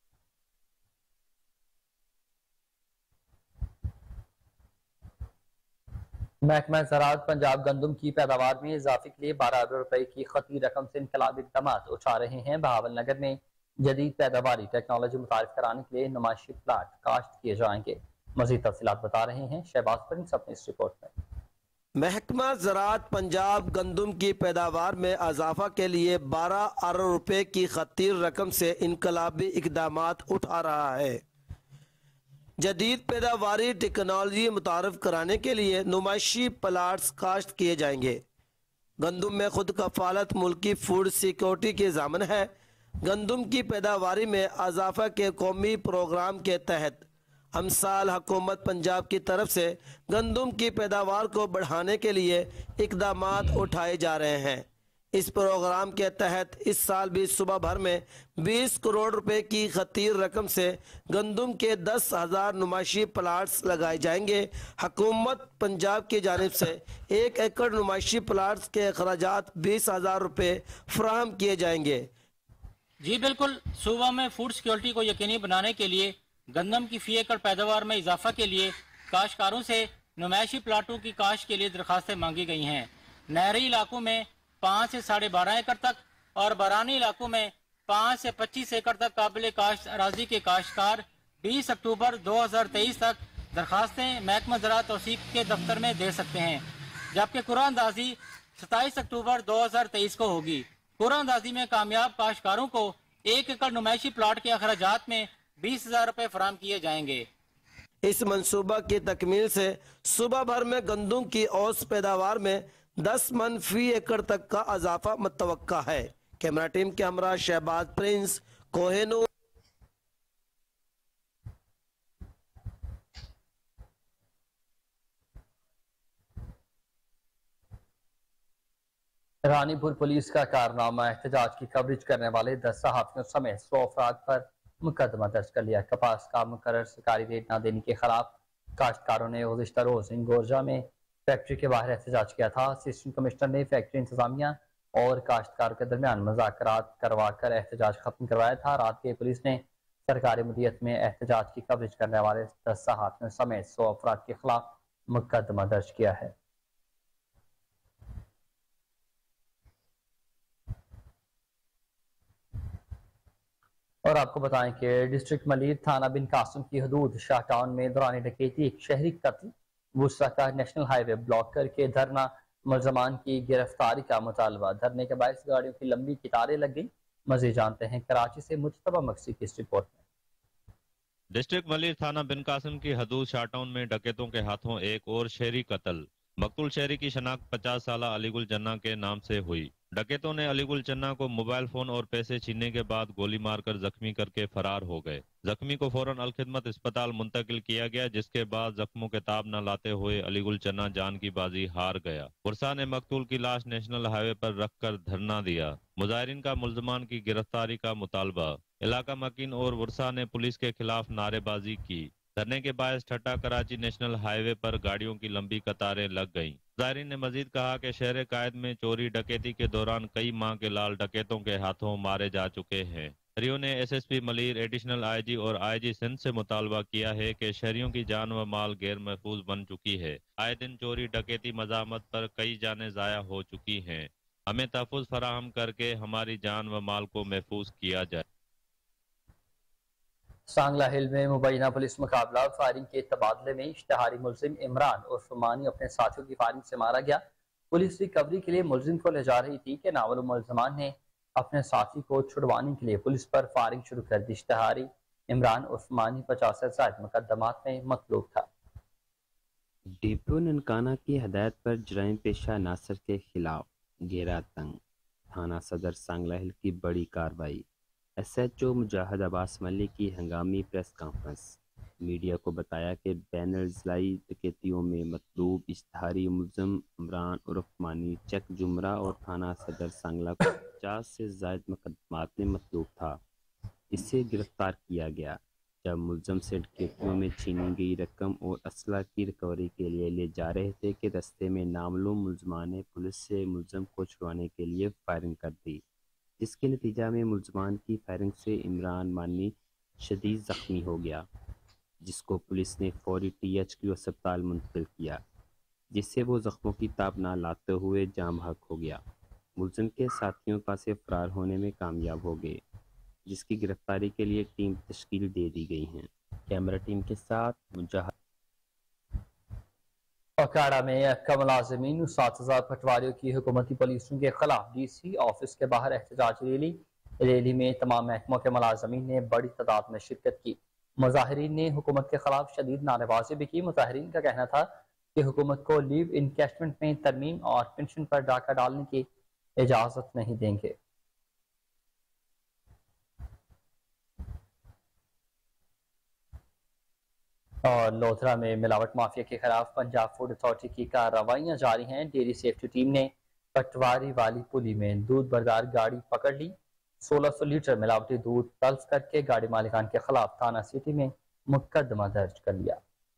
محکمہ زراعت پنجاب گندم کی پیداوار میں اضافے کے لیے 12 ارب روپے کی خطی رقم سے انقلابی اقدامات اٹھا رہے ہیں۔ بہاول نگر میں جدید پیداواری ٹیکنالوجی متعارف کرانے کے لیے نمائشی پلاٹ کاشت کیے جائیں گے۔ مزید تفصیلات بتا رہے ہیں شہباز پرنس اپنی اس رپورٹ میں۔ محکمہ زراعت پنجاب گندم کی پیداوار میں اضافہ کے لیے 12 ارب روپے کی خطی رقم سے انقلابی اقدامات اٹھا رہا ہے۔ جدید پیداواری ٹیکنالوجی متعارف کرانے کے لیے نمائشی پلاٹس کاشت کیے جائیں گے۔ گندم میں خود کفالت ملکی فوڈ سیکورٹی کی ضامن ہے۔ گندم کی پیداواری میں اضافہ کے قومی پروگرام کے تحت امسال حکومت پنجاب کی طرف سے گندم کی پیداوار کو بڑھانے کے لیے اقدامات اٹھائے جا رہے ہیں۔ اس پروگرام کے تحت اس سال بھی صوبہ بھر میں 20 کروڑ روپے کی خطی رقم سے گندم کے 10,000 نمائشی پلاٹس لگائے جائیں گے۔ حکومت پنجاب کی جانب سے 1 ایکڑ نمائشی پلاٹس کے اخراجات 20,000 روپے فراہم کیے جائیں گے۔ جی بالکل، صوبہ میں فوڈ سیکیورٹی کو یقینی بنانے کے لیے گندم کی فی ایکڑ پیداوار میں اضافہ کے لیے کاشتکاروں سے نمائشی پلاٹوں کی کاشت کے لیے درخواستیں مانگی گئی ہیں۔ نہری علاقوں میں 5 سے 12.5 ایکڑ تک اور بارانی علاقوں میں 5 سے 25 ایکڑ تک قابل کاشت اراضی کے کاشتکار 20 اکتوبر 2023 تک درخواستیں محکمہ زراعت توثیق کے دفتر میں دے سکتے ہیں، جبکہ قرعہ اندازی 27 اکتوبر 2023 کو ہوگی۔ قرعہ اندازی میں کامیاب کاشتکاروں کو 1 ایکڑ نمائشی پلاٹ کے اخراجات میں 20,000 روپے فراہم کیے جائیں گے۔ اس منصوبہ کی تکمیل سے صوبہ بھر میں گندم کی اوسط پیداوار میں 10 من فی ایکڑ تک کا اضافہ متوقع ہے۔ کیمرہ ٹیم کے ہمراہ شہباز پرنس، کوہ نور۔ رانی پور پولیس کا کارنامہ احتجاج کی کوریج کرنے والے 10 صحافیوں سمیت 100 افراد پر مقدمہ درج کر لیا۔ کپاس کا مقرر سرکاری ریٹ نہ دینے کے خلاف کاشتکاروں نے گزشتہ روز انگورجا میں فیکٹری کے باہر احتجاج کیا تھا۔ اسسٹنٹ کمشنر نے فیکٹری انتظامیہ اور کاشتکاروں کے درمیان مذاکرات کروا کر احتجاج ختم کروایا تھا۔ رات کے پولیس نے سرکاری مدیریت میں احتجاج کی کوریج کرنے والے 10 صحافیوں سمیت 100 افراد کے خلاف مقدمہ درج کیا ہے۔ اور آپ کو بتائیں کہ ڈسٹرکٹ ملیر تھانہ بن قاسم کی حدود شاہ ٹاؤن میں دوران ڈکیتی ایک شہری قتل، وسطی کا نیشنل ہائی وے بلاک کر کے دھرنا، ملزمان کی گرفتاری کا مطالبہ۔ دھرنے کے باعث گاڑیوں کی لمبی قطاریں لگ گئی۔ مزید جانتے ہیں کراچی سے مجتبیٰ مکسی کی اس رپورٹ میں۔ ڈسٹرکٹ ملیر تھانہ بن قاسم کی حدود شاہ ٹاؤن میں ڈکیتوں کے ہاتھوں ایک اور شہری قتل۔ مقتول شہری کی شناخت 50 سالہ علی گل جناح کے نام سے ہوئی۔ डकैतों ने अलीगुल चन्ना को मोबाइल फोन और पैसे छीनने के बाद गोली मारकर जख्मी करके फरार हो गए। जख्मी को फौरन अलखिदमत अस्पताल मुंतकिल किया गया, जिसके बाद जख्मों के ताब न लाते हुए अलीगुल चन्ना जान की बाजी हार गया। वर्षा ने मकतूल की लाश नेशनल हाईवे पर रखकर धरना दिया। मुजाहिरीन का मुल्जमान की गिरफ्तारी का मुतालबा। इलाका मकीन और वर्षा ने पुलिस के खिलाफ नारेबाजी की। धरने के बायस ठट्टा कराची नेशनल हाईवे पर गाड़ियों की लंबी कतारें लग गईं। मुजाहिरीन ने मजीद कहा कि शहर कायद में चोरी डकैती के दौरान कई माह के लाल डकैतों के हाथों मारे जा चुके हैं। शहरियों ने एसएसपी मलीर, एडिशनल आईजी और आईजी सिंध से मुतालबा किया है कि शहरियों की जान व माल गैर महफूज बन चुकी है। आए दिन चोरी डकैती मज़ाहमत पर कई जानें ज़ाया हो चुकी हैं। हमें तहफ़्फ़ुज़ फराहम करके हमारी जान व माल को महफूज किया जाए। सांगला हिल में मुबैना पुलिस मुकाबला फायरिंग के तबादले में इश्तहारी मुलजिम इमरान और फुमानी अपने साथियों की फायरिंग से मारा गया। पुलिस रिकवरी के लिए मुलजिम को ले जा रही थी कि नामालूम मुलजमान ने अपने साथी को छुड़वाने के लिए पुलिस पर फायरिंग शुरू कर दी। इश्तहारी इमरान और फुमानी 50 से ज़ायद मुकदमात में मतलूब था। डिपो ननकाना की हदायत पर जराइम पेशा नासिर के खिलाफ घेरा तंग। थाना सदर सांगला हिल की बड़ी कार्रवाई। SHO मुजाहिद अब्बास मलिक की हंगामी प्रेस कॉन्फ्रेंस। मीडिया को बताया कि बैनर ज़लाई डकैतियों में मतलूब इश्तहारी मुलज़िम इमरान उर्फ मानी चक जुमरा और थाना सदर सांगला को 50 से ज़ायद मुकदमात में मतलूब था। इसे गिरफ्तार किया गया जब मुलज़िम से डकैतियों में छीनी गई रकम और असला की रिकवरी के लिए ले जा रहे थे कि रस्ते में नामालूम मुलज़मान ने पुलिस से मुलज़िम को छुड़वाने के लिए फायरिंग कर दी, जिसके नतीजा में मुलजमान की फायरिंग से इमरान मानी शदीद ज़ख्मी हो गया, जिसको पुलिस ने फौरी THQ अस्पताल मुंतकिल किया, जिससे वो ज़ख्मों की ताब ना लाते हुए जाम हक हो गया। मुलजिम के साथियों का से फरार होने में कामयाब हो गए, जिसकी गिरफ्तारी के लिए टीम तश्कील दे दी गई है। कैमरा टीम के साथ मुजाहिद। अखाड़ा में मुलाजमीन 7000 पटवारियों की हुकूमती पुलिसों के खिलाफ DC ऑफिस के बाहर एहतजाजी रैली में तमाम महकमों के मुलाजमीन ने बड़ी तादाद में शिरकत की। मुजाहिरीन ने हुकूमत के खिलाफ शदीद नारेबाजी भी की। मुजाहिरीन का कहना था कि हुकूमत को लीव इनकैशमेंट में तरमीम और पेंशन पर डाका डालने की इजाजत नहीं देंगे। और लोधरा में मिलावट माफिया के खिलाफ पंजाब फूड अथॉरिटी की कार्रवाइयां जारी हैं। डेयरी सेफ्टी टीम ने पटवारी वाली पुली में दूध बरदार गाड़ी पकड़ ली। 1600 लीटर मिलावटी दूध तल्फ करके गाड़ी मालिकान के खिलाफ थाना सिटी में मुकदमा दर्ज कर लिया।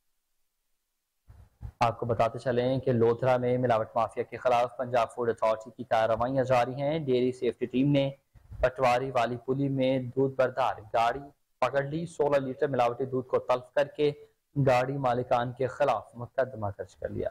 आपको बताते चलें कि लोधरा में मिलावट माफिया के खिलाफ पंजाब फूड अथॉरिटी की कार्रवाइयां जारी हैं। डेयरी सेफ्टी टीम ने पटवारी वाली पुली में दूध बरदार गाड़ी पकड़ ली। 16 लीटर मिलावटी दूध को तल्फ करके गाड़ी मालिकान के खिलाफ मुकदमा दर्ज कर लिया।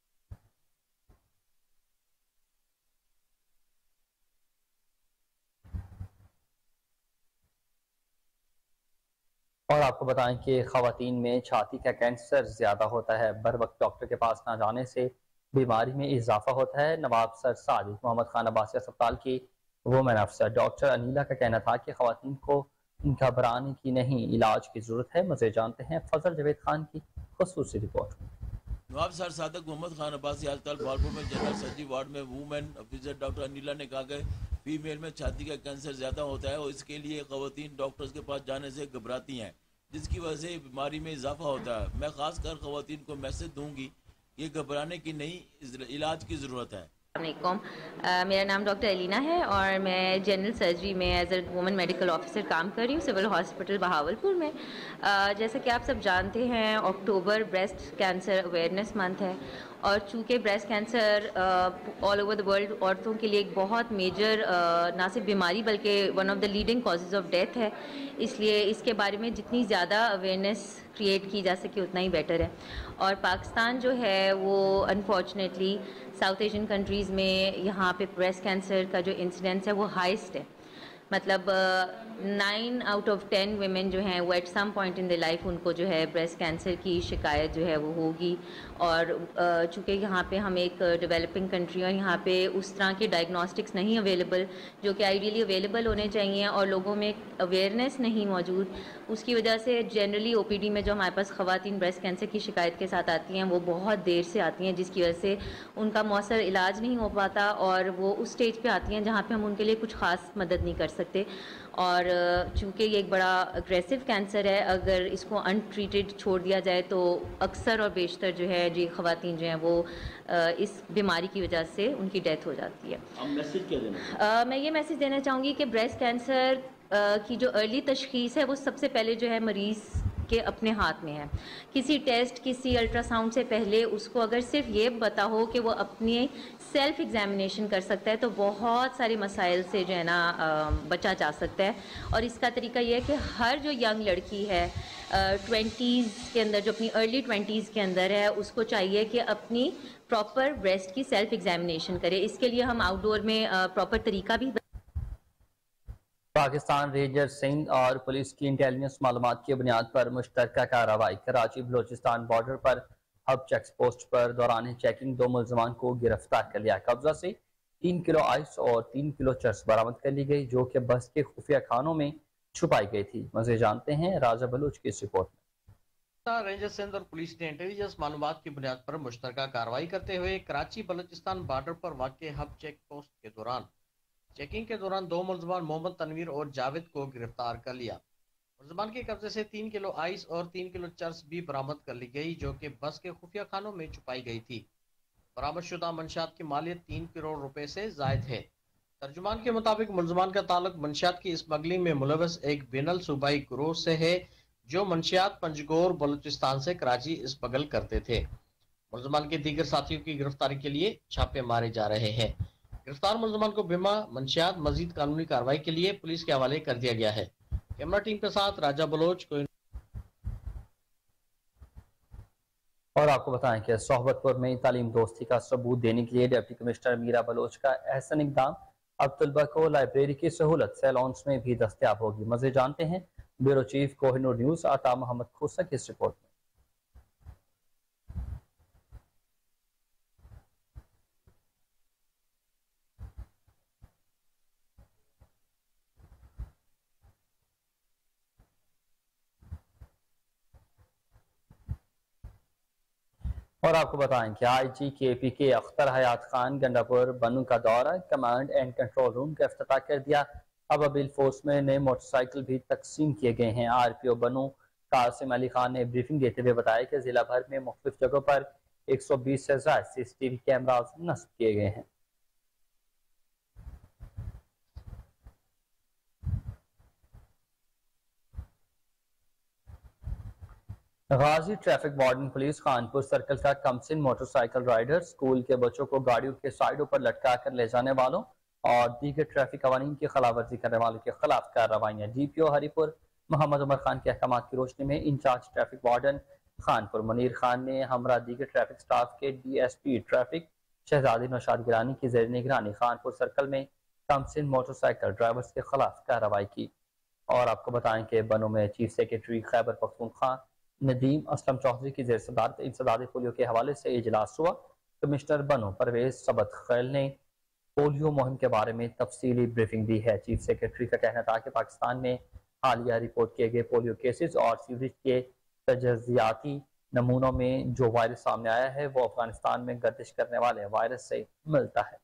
और आपको बताएं कि खवातीन में छाती का कैंसर ज्यादा होता है। बर वक्त डॉक्टर के पास ना जाने से बीमारी में इजाफा होता है। नवाब सर सादिक मोहम्मद खान अब्बासी अस्पताल की वुमेन अफसर डॉक्टर अनीला का कहना था कि खवातीन को घबराने की नहीं, इलाज की जरूरत है। मज़े जानते हैं फजल जावेद खान की खुसूसी रिपोर्ट। नवाब सर सादिक मोहम्मद खान अब्बासी अस्पताल भावलपुर में जनरल सर्जरी वार्ड में वुमेन ऑफिसर डॉक्टर अनीला ने कहा कि फीमेल में छाती का कैंसर ज़्यादा होता है और इसके लिए खवातीन डॉक्टर्स के पास जाने से घबराती हैं, जिसकी वजह से बीमारी में इजाफा होता है। मैं खास कर खवातीन को मैसेज दूंगी कि घबराने की नहीं, इलाज की ज़रूरत है। मेरा नाम डॉक्टर अलीना है और मैं जनरल सर्जरी में as a women medical officer काम कर रही हूँ सिविल हॉस्पिटल बहावलपुर में। जैसा कि आप सब जानते हैं, October breast cancer awareness month है और चूँकि breast cancer all over the world औरतों के लिए एक बहुत मेजर ना सिर्फ बीमारी बल्कि one of the leading causes of death है, इसलिए इसके बारे में जितनी ज़्यादा अवेयरनेस क्रिएट की जा सके उतना ही बेटर है। और पाकिस्तान जो है वो अनफॉर्चुनेटली साउथ एशियन कंट्रीज़ में यहाँ पे ब्रेस्ट कैंसर का जो इंसिडेंस है वो हाईएस्ट है। मतलब 9 आउट ऑफ 10 वुमेन जो हैं वो at some point in the life उनको जो है ब्रेस्ट कैंसर की शिकायत जो है वो होगी اور چونکہ یہاں پہ ہم ایک ڈیولپنگ کنٹری اور یہاں پہ اس طرح کے ڈائگنوسٹکس نہیں اویلیبل جو کہ آئیڈیلی اویلیبل ہونے چاہیے اور لوگوں میں اویئرنیس نہیں موجود. اس کی وجہ سے جنرلی او پی ڈی میں جو ہمارے پاس خواتین بریسٹ کینسر کی شکایت کے ساتھ آتی ہیں وہ بہت دیر سے آتی ہیں, جس کی وجہ سے ان کا مؤثر علاج نہیں ہو پاتا اور وہ اس سٹیج پہ آتی ہیں جہاں پہ ہم ان کے لیے کچھ خاص مدد نہیں کر سکتے. اور چونکہ یہ ایک بڑا اگریسو کینسر ہے, اگر اس کو ان ٹریٹڈ چھوڑ دیا جائے تو اکثر اور بیشتر جو ہے جی خواتین جو ہیں وہ اس بیماری کی وجہ سے ان کی ڈیتھ ہو جاتی ہے. میسج کیا دینا؟ میں یہ میسج دینا چاہوں گی کہ بریسٹ کینسر کی جو ارلی تشخیص ہے وہ سب سے پہلے جو ہے مریض کے اپنے ہاتھ میں ہے. کسی ٹیسٹ, کسی الٹرا ساؤنڈ سے پہلے اس کو اگر صرف یہ پتا ہو کہ وہ اپنی سیلف ایگزامینیشن کر سکتا ہے تو بہت سارے مسائل سے جو ہے نا بچا جا سکتا ہے. اور اس کا طریقہ یہ ہے کہ ہر جو ینگ لڑکی ہے 20s کے اندر, جو اپنی ارلی 20s کے اندر ہے, اس کو چاہیے کہ اپنی پراپر بریسٹ کی سیلف ایگزامینیشن کرے. اس کے لیے ہم آؤٹ ڈور میں پراپر طریقہ بھی. پاکستان رینجر سندھ اور پولیس کی انٹیلیجنس معلومات کی بنیاد پر مشترکہ کارروائی. کراچی بلوچستان بارڈر پر ہب چیک پوسٹ پر دوران چیکنگ 2 ملزمان کو گرفتار کر لیا. قبضہ سے 3 کلو آئس اور 3 کلو چرس برآمد کر لی گئی جو کہ بس کے خفیہ خانوں میں چھپائی گئی تھی. مزید جانتے ہیں راجہ بلوچ کی اس رپورٹ میں. پاکستان رینجر سندھ اور پولیس نے انٹیلیجنس معلومات کی بنیاد پر مشترکہ کارروائی کرتے ہوئے کراچی بلوچستان بارڈر پر واقع ہب چیک پوسٹ کے دوران چیکنگ کے دوران 2 ملزمان محمد تنویر اور جاوید کو گرفتار کر لیا. ملزمان کے قبضے سے 3 کلو آئس اور 3 کلو چرس بھی برآمد کر لی گئی جو کہ بس کے خفیہ خانوں میں چھپائی گئی تھی. برآمد شدہ منشیات کی مالیت 3 کروڑ روپے سے زائد ہے. ترجمان کے مطابق ملزمان کا تعلق منشیات کی اسمگلنگ میں ملوث ایک بین الصوبائی گروہ سے ہے جو منشیات پنجگور بلوچستان سے کراچی اسمگل کرتے تھے. ملزمان کے دیگر ساتھیوں کی گرفتاری کے لیے چھاپے مارے جا رہے ہیں. گرفتار ملزمان کو بیمہ منشیات مزید قانونی کارروائی کے لیے پولیس کے حوالے کر دیا گیا ہے. کیمرہ ٹیم کے ساتھ راجہ بلوچ کو. اور آپ کو بتائیں کہ صحبت پور میں تعلیم دوستی کا ثبوت دینے کے لیے ڈپٹی کمشنر میرا بلوچ کا احسن اقدام. اب طلبہ کو لائبریری کی سہولت سیلونس میں بھی دستیاب ہوگی. مزید جانتے ہیں bureau chief Koh Noor news عطا محمد کھوسا کی اس رپورٹ میں. اور آپ کو بتائیں کہ آئی جی کے پی کے اختر حیات خان گنڈاپور بنو کا دورہ کمانڈ اینڈ کنٹرول روم کا افتتاح کر دیا. اب ابیل فورس میں نئے موٹر سائیکل بھی تقسیم کیے گئے ہیں. آر پی او بنو قاسم علی خان نے بریفنگ دیتے ہوئے بتایا کہ ضلع بھر میں مختلف جگہوں پر 120 سے زائد سی سی ٹی وی کیمراز نصب کیے گئے ہیں. Ghazi traffic warden police Khanpur circle کا کمسن موٹر سائیکل رائیڈر اسکول کے بچوں کو گاڑیوں کے سائیڈوں پر لٹکا کر لے جانے والوں اور دیگر ٹریفک قوانین کی خلاف ورزی کرنے والوں کے خلاف کارروائیاں. ڈی پی او ہری پور محمد عمر خان کے احکامات کی روشنی میں incharge traffic warden Khanpur Munir Khan نے ہمراہ دیگر ٹریفک سٹاف کے D S P traffic Shahzadi Naushad Gilani کی زیر نگرانی خانپور سرکل میں کمسن موٹر سائیکل ڈرائیورز کے خلاف کارروائی کی. اور آپ کو بتائیں کہ بنو میں چیف سیکرٹری خیبر پختونخوا ندیم اسلم چودھری کی زیر صدارت انسداد پولیو کے حوالے سے اجلاس ہوا. کمشنر بنو پرویز سبت خیل نے پولیو مہم کے بارے میں تفصیلی بریفنگ دی ہے. چیف سیکرٹری کا کہنا تھا کہ پاکستان میں حالیہ رپورٹ کیے گئے پولیو کیسز اور سیوریج کے تجزیاتی نمونوں میں جو وائرس سامنے آیا ہے وہ افغانستان میں گردش کرنے والے وائرس سے ملتا ہے.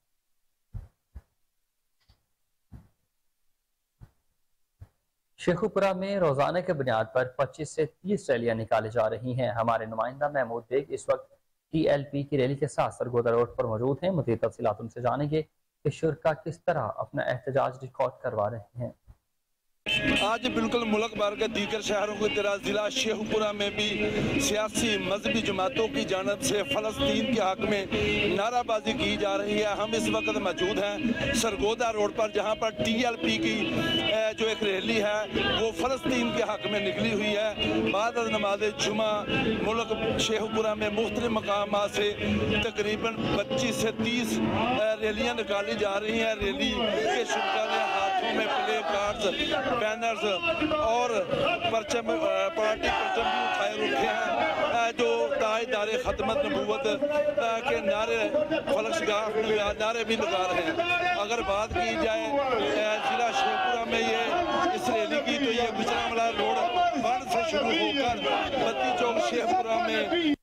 شیخوپورہ میں روزانہ کے بنیاد پر 25 سے 30 ریلیاں نکالی جا رہی ہیں. ہمارے نمائندہ محمود بیگ اس وقت ٹی ایل پی کی ریلی کے ساتھ سرگودا روڈ پر موجود ہیں. مزید تفصیلات ان سے جانیں گے کہ شرکا کس طرح اپنا احتجاج ریکارڈ کروا رہے ہیں. آج بالکل ملک بھر کے دیگر شہروں کی طرح ضلع شیخوپورہ میں بھی سیاسی مذہبی جماعتوں کی جانب سے فلسطین کے حق میں نعرہ بازی کی جا رہی ہے. ہم اس وقت موجود ہیں سرگودا روڈ پر جہاں پر ٹی ایل پی کی جو ایک ریلی ہے وہ فلسطین کے حق میں نکلی ہوئی ہے. بعد از نماز جمعہ ملک شیخوپورہ میں مختلف مقامات سے تقریباً 25 سے 30 ریلیاں نکالی جا رہی ہیں. ریلی کے شرکا نے ہاتھ हाथों में प्ले कार्ड्स, बैनर्स और परचम, पार्टी परचम भी उठाए रखे हैं जो ताजदार खतमत नबूवत के नारे फलकशगाह नारे भी लगा रहे हैं। अगर बात की जाए जिला शेखपुरा में ये इस रैली की, तो ये गुजरांवाला रोड बंद से शुरू होकर बत्ती चौक शेखपुरा में।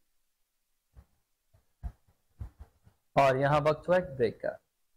और यहाँ वक्त हुआ एक ब्रेक का।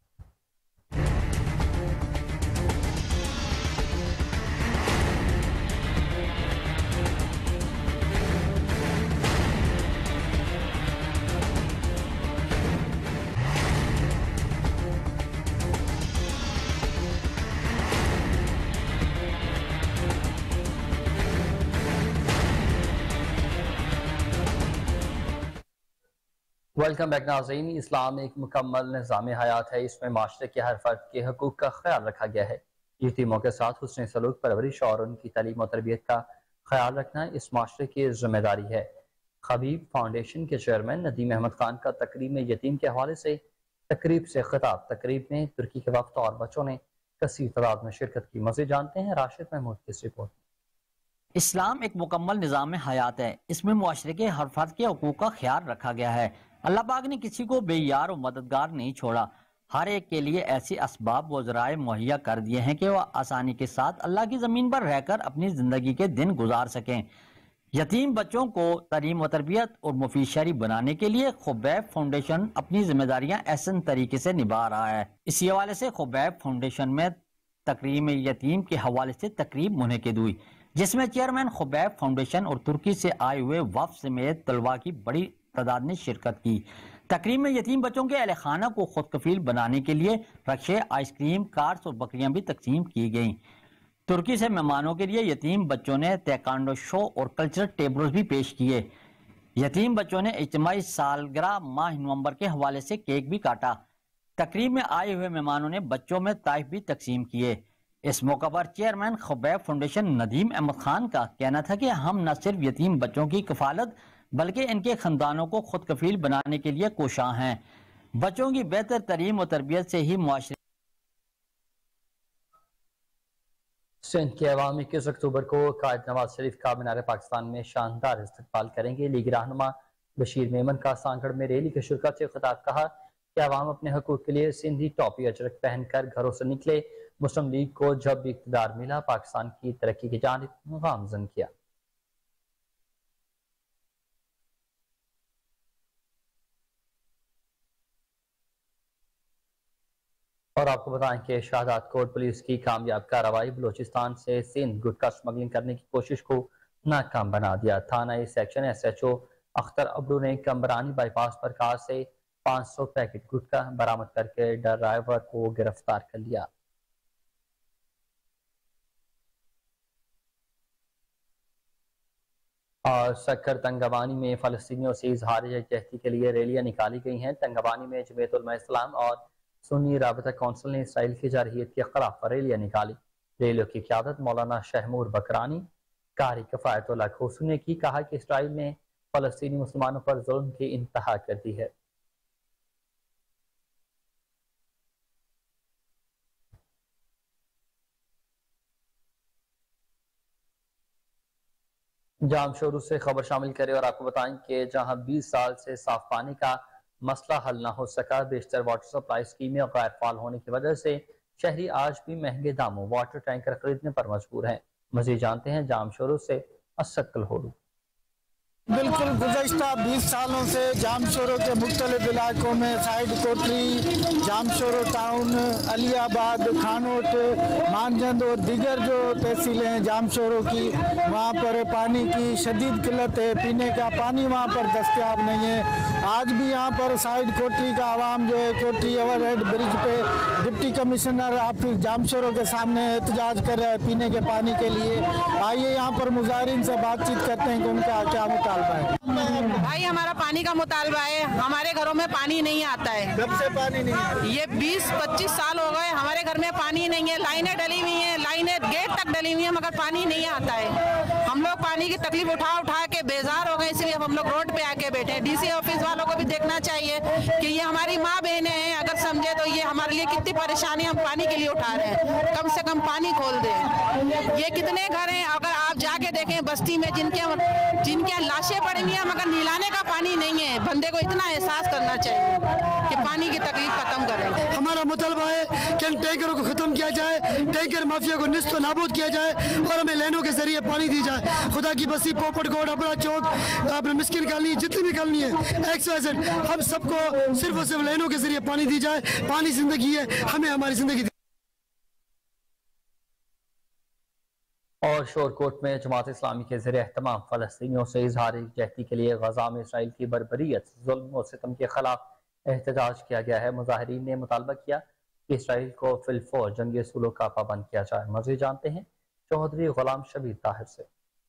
वेलकम बैक नाज़रीन। इस्लाम एक मुकम्मल निज़ाम हयात है। इसमें माशरे के हर फर्द के हकूक़ का ख्याल रखा गया है। यतीमों के साथ हुस्न सलूक, परवरिश और उनकी तालीम और तरबियत का ख्याल रखना इस माशरे की जिम्मेदारी है। खबीब फाउंडेशन के चेयरमैन नदीम अहमद खान का तकरीब में यतीम के हवाले से तकरीब से खिताब। तकरीब में तुर्की के वफ्द और बच्चों ने कसीर तादाद में शिरकत की। मज़ीद जानते हैं राशिद महमूद की इस रिपोर्ट। इस्लाम एक मुकम्मल निज़ाम हयात है। इसमें मुआशरे के हर फर्द के हकूक़ का ख्याल रखा गया है। अल्लाह पाक ने किसी को बेयार और मददगार नहीं छोड़ा। हर एक के लिए ऐसे असबाब व ज़राए मुहैया कर दिए हैं कि वह आसानी के साथ अल्लाह की ज़मीन पर रहकर अपनी ज़िंदगी के दिन गुजार सकें। यतीम बच्चों को तालीम व तरबियत और मुफीद शहरी बनाने के लिए खुबैब फाउंडेशन अपनी जिम्मेदारियां एहसन तरीके से निभा रहा है। इसी हवाले से खुबैब फाउंडेशन में तकरीब में यतीम के हवाले से तकरीब मुनक़िद हुई, जिसमें चेयरमैन खुबैब फाउंडेशन और तुर्की से आए हुए वफ़द समेत तलबा की बड़ी तादाद ने शिरकत की। तकरीब में यतीम बच्चों के अहले खाना को खुद कफील बनाने के लिए रक्शे, आइसक्रीम, कार्स और बकरियां भी तकसीम की गईं। तुर्की से मेहमानों के लिए यतीम बच्चों ने तैकांडो शो और कल्चरल टेबल्स भी पेश किए। यतीम बच्चों ने इज्तिमाई सालगिरह माह नवंबर के हवाले से केक भी काटा। तकरीब में आए हुए मेहमानों ने बच्चों में ताइफ भी तकसीम किए। इस मौका पर चेयरमैन खुबैब फाउंडेशन नदीम अहमद खान का कहना था कि हम न सिर्फ यतीम बच्चों की कफालत बल्कि इनके खानदानों को खुद कफील बनाने के लिए कोशां हैं। बच्चों की बेहतर तालीम और तरबियत से ही मुआशरे। सिंध के अवाम 21 अक्टूबर को कायद नवाज शरीफ का मीनार पाकिस्तान में शानदार इस्तकबाल करेंगे। लीग रहनुमा बशीर मेमन का सांगड़ में रैली की शिरकत से खिताब। कहा कि अवाम अपने हकूक के लिए सिंधी टॉपी अजरक पहनकर घरों से निकले। मुस्लिम लीग को जब भी इक़्तिदार मिला पाकिस्तान की तरक्की की जानिब गामज़न किया। और आपको बताएं कि शाहदाद कोट पुलिस की कामयाब कार्रवाई बलूचिस्तान से सिंध गुटखा स्मगलिंग करने की कोशिश को नाकाम बना दिया। थाना सेक्शन SHO अख्तर अब्दू ने कम्बरानी बाईपास पर कार से 500 पैकेट गुटखा बरामद करके ड्राइवर को गिरफ्तार कर लिया। और सक्कर तंगबानी में फलस्तीनियों से इजहार यकजहती के लिए रैलियां निकाली गई हैं। तंगबानी में जमीयत उलमा इस्लाम और सुन्नी राबता कौंसिल ने इसराइल की जारहियत के खिलाफ रैलियां निकाली। रैलियों की क़यादत मौलाना शहमूर बकरानी, कारी कफ़ायतुल्लाह खोसू ने की। कहा कि इसराइल ने फलस्तीनी मुसलमानों पर जुल्म की इंतहा कर दी है। जाम शोरू से खबर शामिल करें और आपको बताएं कि जहां 20 साल से साफ पानी का मसला हल न हो सका, बेशतर वाटर सप्लाई स्कीमें गैर फाल होने की वजह से शहरी आज भी महंगे दामों वाटर टैंकर खरीदने पर मजबूर हैं। मज़ीद जानते हैं जाम शोरू से असद कलहोरू। बिल्कुल गुज़श्ता 20 सालों से जामशोरो के मुख्तलिफ इलाकों में साइड कोटरी, जामशोरो टाउन, अलियाबाद, खानोट, मानजंद और दीगर जो तहसीलें हैं जामशोरो की, वहाँ पर पानी की शदीद किल्लत है। पीने का पानी वहाँ पर दस्तयाब नहीं है। आज भी यहाँ पर साइड कोटरी का आवाम जो है कोटरी ओवरहेड ब्रिज पे डिप्टी कमिश्नर ऑफिस जामशोरो के सामने एहतजाज कर रहा है पीने के पानी के लिए। आइए यहाँ पर मुजाहिरीन से बातचीत करते हैं कि उनका क्या मुतालबा है। भाई हमारा पानी का मुतालबा है, हमारे घरों में पानी नहीं आता है। कब से पानी नहीं आता? ये 20-25 साल हो गए हमारे घर में पानी नहीं है। लाइनें डली हुई हैं, लाइनें गेट तक डली हुई हैं, मगर पानी नहीं आता है। हम लोग पानी की तकलीफ उठा के बेजार हो गए, इसलिए हम लोग रोड पे आके बैठे हैं। DC ऑफिस वालों को भी देखना चाहिए कि ये हमारी माँ बहनें हैं, अगर समझे तो ये हमारे लिए कितनी परेशानी हम पानी के लिए उठा रहे हैं। कम से कम पानी खोल दें। ये कितने घर हैं, अगर आप जाके देखें बस्ती में जिनके लाशें पड़ी हुई हैं मगर नीलाने का पानी नहीं है। बंदे को इतना एहसास करना चाहिए कि पानी की तकलीफ खत्म करें। हमारा मुतालबा है कि इन टैंकरों को खत्म किया जाए, टैंकर माफिया को निस्त नाबूद किया जाए और हमें लाइनों के जरिए पानी दी जाए। खुदा की बस्ती, पोपट कोट, अपना चौक, अपने मिस्किन कॉलोनी, जितनी भी कॉलोनी है XYZ, हम सबको सिर्फ और सिर्फ लाइनों के जरिए पानी दी जाए। पानी जिंदगी है, हमें हमारी जिंदगी। और शोरकोट में जमात इस्लामी के ज़रिए एहतमाम फ़लस्तीनियों से इजहार यकजहती के लिए गजा में इसराइल की बर्बरियत, जुल्म और सितम के खिलाफ एहतजाज किया गया है। मुजाहिरीन ने मुतालबा किया कि इसराइल को फिलफौर जंगी असूलों का पाबंद किया जाए। मज़ीद जानते हैं चौधरी गुलाम शबीर ताहिर से।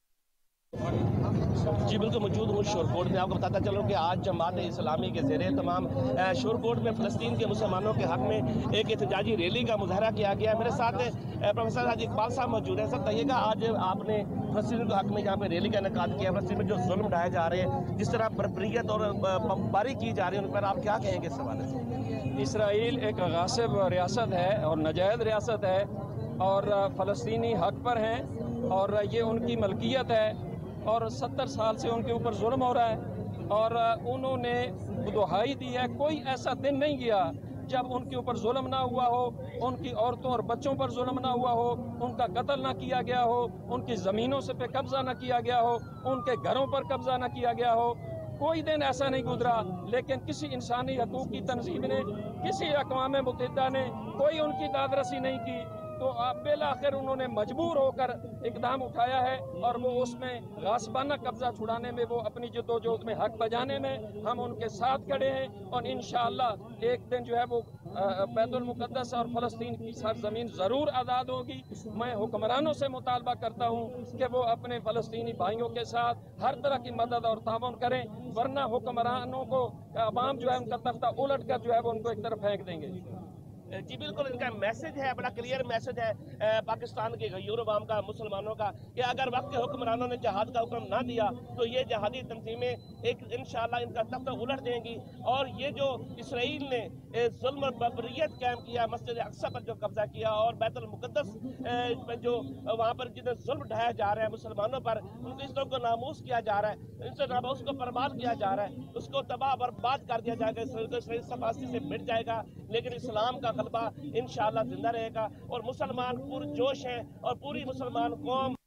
जी बिल्कुल मौजूद हूँ शोरकोट में। आपको बताता चलो कि आज जमात इस्लामी के ज़रिए तमाम शोरकोट में फ़लस्तीन के मुसलमानों के हक़ में एक एहतजाजी रैली का मुजाहरा किया गया है। मेरे साथ प्रोफेसर हाजी इकबाल साहब मौजूद हैं। सर बताइएगा, आज आपने फ़लस्तीन के हक़ में यहाँ पे रैली का इनेकाद किया। फ़लस्तीन में जो जुल्म ढाए जा रहे हैं, जिस तरह बर्बरियत और बमबारी की जा रही है, उन पर आप क्या कहेंगे इस हवाले से? इसराइल एक गासिब रियासत है और नाजायज़ रियासत है और फ़लस्तीनी हक़ पर हैं और ये उनकी मलकियत है और 70 साल से उनके ऊपर जुल्म हो रहा है और उन्होंने दुहाई दी है। कोई ऐसा दिन नहीं गया जब उनके ऊपर जुल्म ना हुआ हो, उनकी औरतों और बच्चों पर जुल्म ना हुआ हो, उनका कत्ल ना किया गया हो, उनकी ज़मीनों से पे कब्ज़ा ना किया गया हो, उनके घरों पर कब्ज़ा ना किया गया हो। कोई दिन ऐसा नहीं गुजरा लेकिन किसी इंसानी हकूक़ की तंजीम ने, किसी अक़वाम मुत्तहिदा ने कोई उनकी दादरसी नहीं की। तो बिल आखिर उन्होंने मजबूर होकर इकदाम उठाया है और वो उसमें गासबाना कब्जा छुड़ाने में, वो अपनी जद्दोजहद में हक बजाने में हम उनके साथ खड़े हैं और इंशाअल्लाह एक दिन जो है वो बैतुल मुक़द्दस और फ़लस्तीन की सरज़मीन ज़रूर आज़ाद होगी। मैं हुक्मरानों से मुतालबा करता हूँ कि वो अपने फ़लस्तीनी भाइयों के साथ हर तरह की मदद और ताउन करें, वरना हुक्मरानों को अवाम जो है उनका तख्ता उलट कर जो है वो उनको एक तरफ फेंक देंगे। जी बिल्कुल, इनका मैसेज है, बड़ा क्लियर मैसेज है पाकिस्तान के गयूर अवाम का, मुसलमानों का, कि अगर वक्त के हुक्मरानों ने जहाद का हुक्म ना दिया तो ये जहादी तंजीमें एक इंशाअल्लाह इनका तख्ता उलट देंगी। और ये जो इसराइल ने जुल्म और बर्बरियत कायम किया, मस्जिद अक्सा पर जो कब्जा किया और बैतुल मुक़द्दस में जो वहाँ पर जिन्हें जुल्म ढाया जा रहा है मुसलमानों पर, उनको इस तरह को नामूस किया जा रहा है, इनसे नामूस को बर्बाद किया जा रहा है, उसको तबाह बर्बाद कर दिया जाएगा। इसराइल सफासी से मिट जाएगा लेकिन इस्लाम का गलबा इंशाअल्लाह जिंदा रहेगा और मुसलमान पुरजोश हैं और पूरी मुसलमान कौम।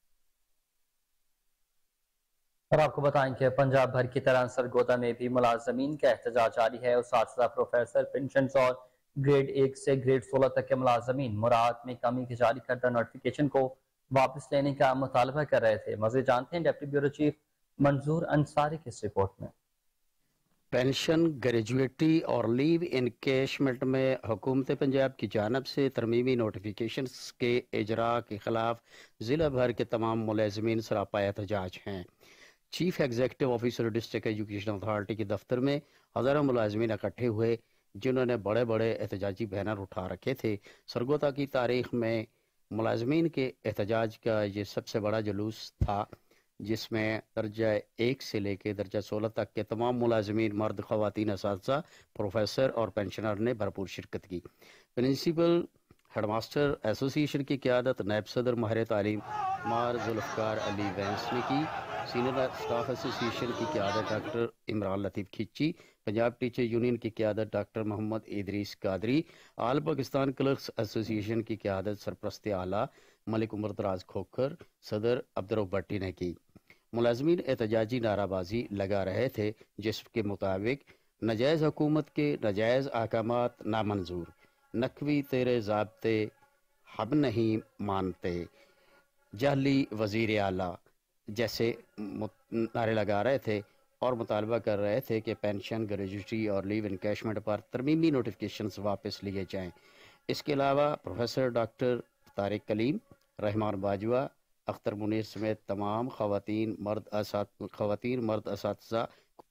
और आपको बताएं कि पंजाब भर की तरह सरगोदा में भी मुलाजमीन का एहतजाज जारी है। उस्ताद, प्रोफेसर, पेंशन और ग्रेड 1 से ग्रेड 16 तक के मुलाजमीन मुराद में कमी की जारी करदा नोटिफिकेशन को वापस लेने का मुतालबा कर रहे थे। मज़ीद जानते हैं डिप्टी ब्यूरो चीफ मंजूर अंसारी की इस रिपोर्ट में। पेंशन, ग्रेजुएटी और लीव इनकेशमेंट में हुकूमत पंजाब की जानब से तरमीमी नोटिफिकेशंस के इजरा के खिलाफ ज़िला भर के तमाम मुलाजमीन सरापा एहतजाज हैं। Chief executive officer district education authority के दफ्तर में हज़ारों मुलाजमीन इकट्ठे हुए जिन्होंने बड़े बड़े एहतजाजी बैनर उठा रखे थे। सरगोदा की तारीख में मुलाजमीन के एहतजाज का ये सबसे बड़ा जुलूस था, जिसमें दर्जा 1 से लेकर दर्जा 16 तक के तमाम मुलाजमीन, मर्द, ख़वातीन, असातिज़ा, प्रोफेसर और पेंशनर ने भरपूर शिरकत की। प्रिंसिपल हेडमास्टर एसोसिएशन की क़यादत नायब सदर माहिर तालीम मार जुल्फ़कार अली वैंस ने की। सीनियर स्टाफ एसोसिएशन की क़यादत डॉक्टर इमरान लतीफ़ खिच्ची, पंजाब टीचर यूनियन की क़यादत doctor Mohammad Idrees Qadri, all Pakistan clerks association की क़यादत सरपरस्त आला मलिक उमर दराज खोखर, सदर अब्दुर्रऊफ़ भट्टी ने की। मुलाजमीन एहतजाजी नाराबाजी लगा रहे थे जिसके मुताबिक नजायज़ हुकूमत के नजायज़ अहकामात नामंजूर, नकवी तेरे ज़ाब्ते हम नहीं मानते, जाली वज़ीर आला जैसे नारे लगा रहे थे और मुतालबा कर रहे थे कि पेंशन, ग्रेजुएटी और लीव इनकैशमेंट पर तरमीमी नोटिफिकेशंस वापस लिए जाएं। इसके अलावा प्रोफेसर डॉक्टर तारिक कलीम, रहमान बाजवा, अख्तर मुनीर समेत तमाम खवातीन मर्द असातिज़ा।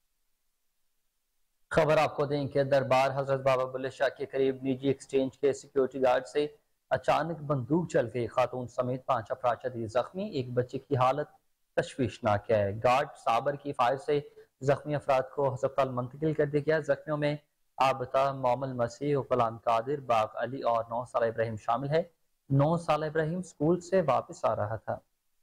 खबर आपको दें कि दरबार हजरत बाबा बुल्ले शाह के करीब निजी एक्सचेंज के सिक्योरिटी गार्ड से अचानक बंदूक चल गई। खातून समेत 5 अफराद शदीद जख्मी, एक बच्चे की हालत तशवीशनाक है। गार्ड साबर की फायर से जख्मी अफराद को अस्पताल मुंतकिल कर दिया गया। जख्मियों में आबता मोमल मसीह गुलाम कादिर बाग अली और 9 साल इब्राहिम शामिल है। 9 साल इब्राहिम स्कूल से वापस आ रहा था।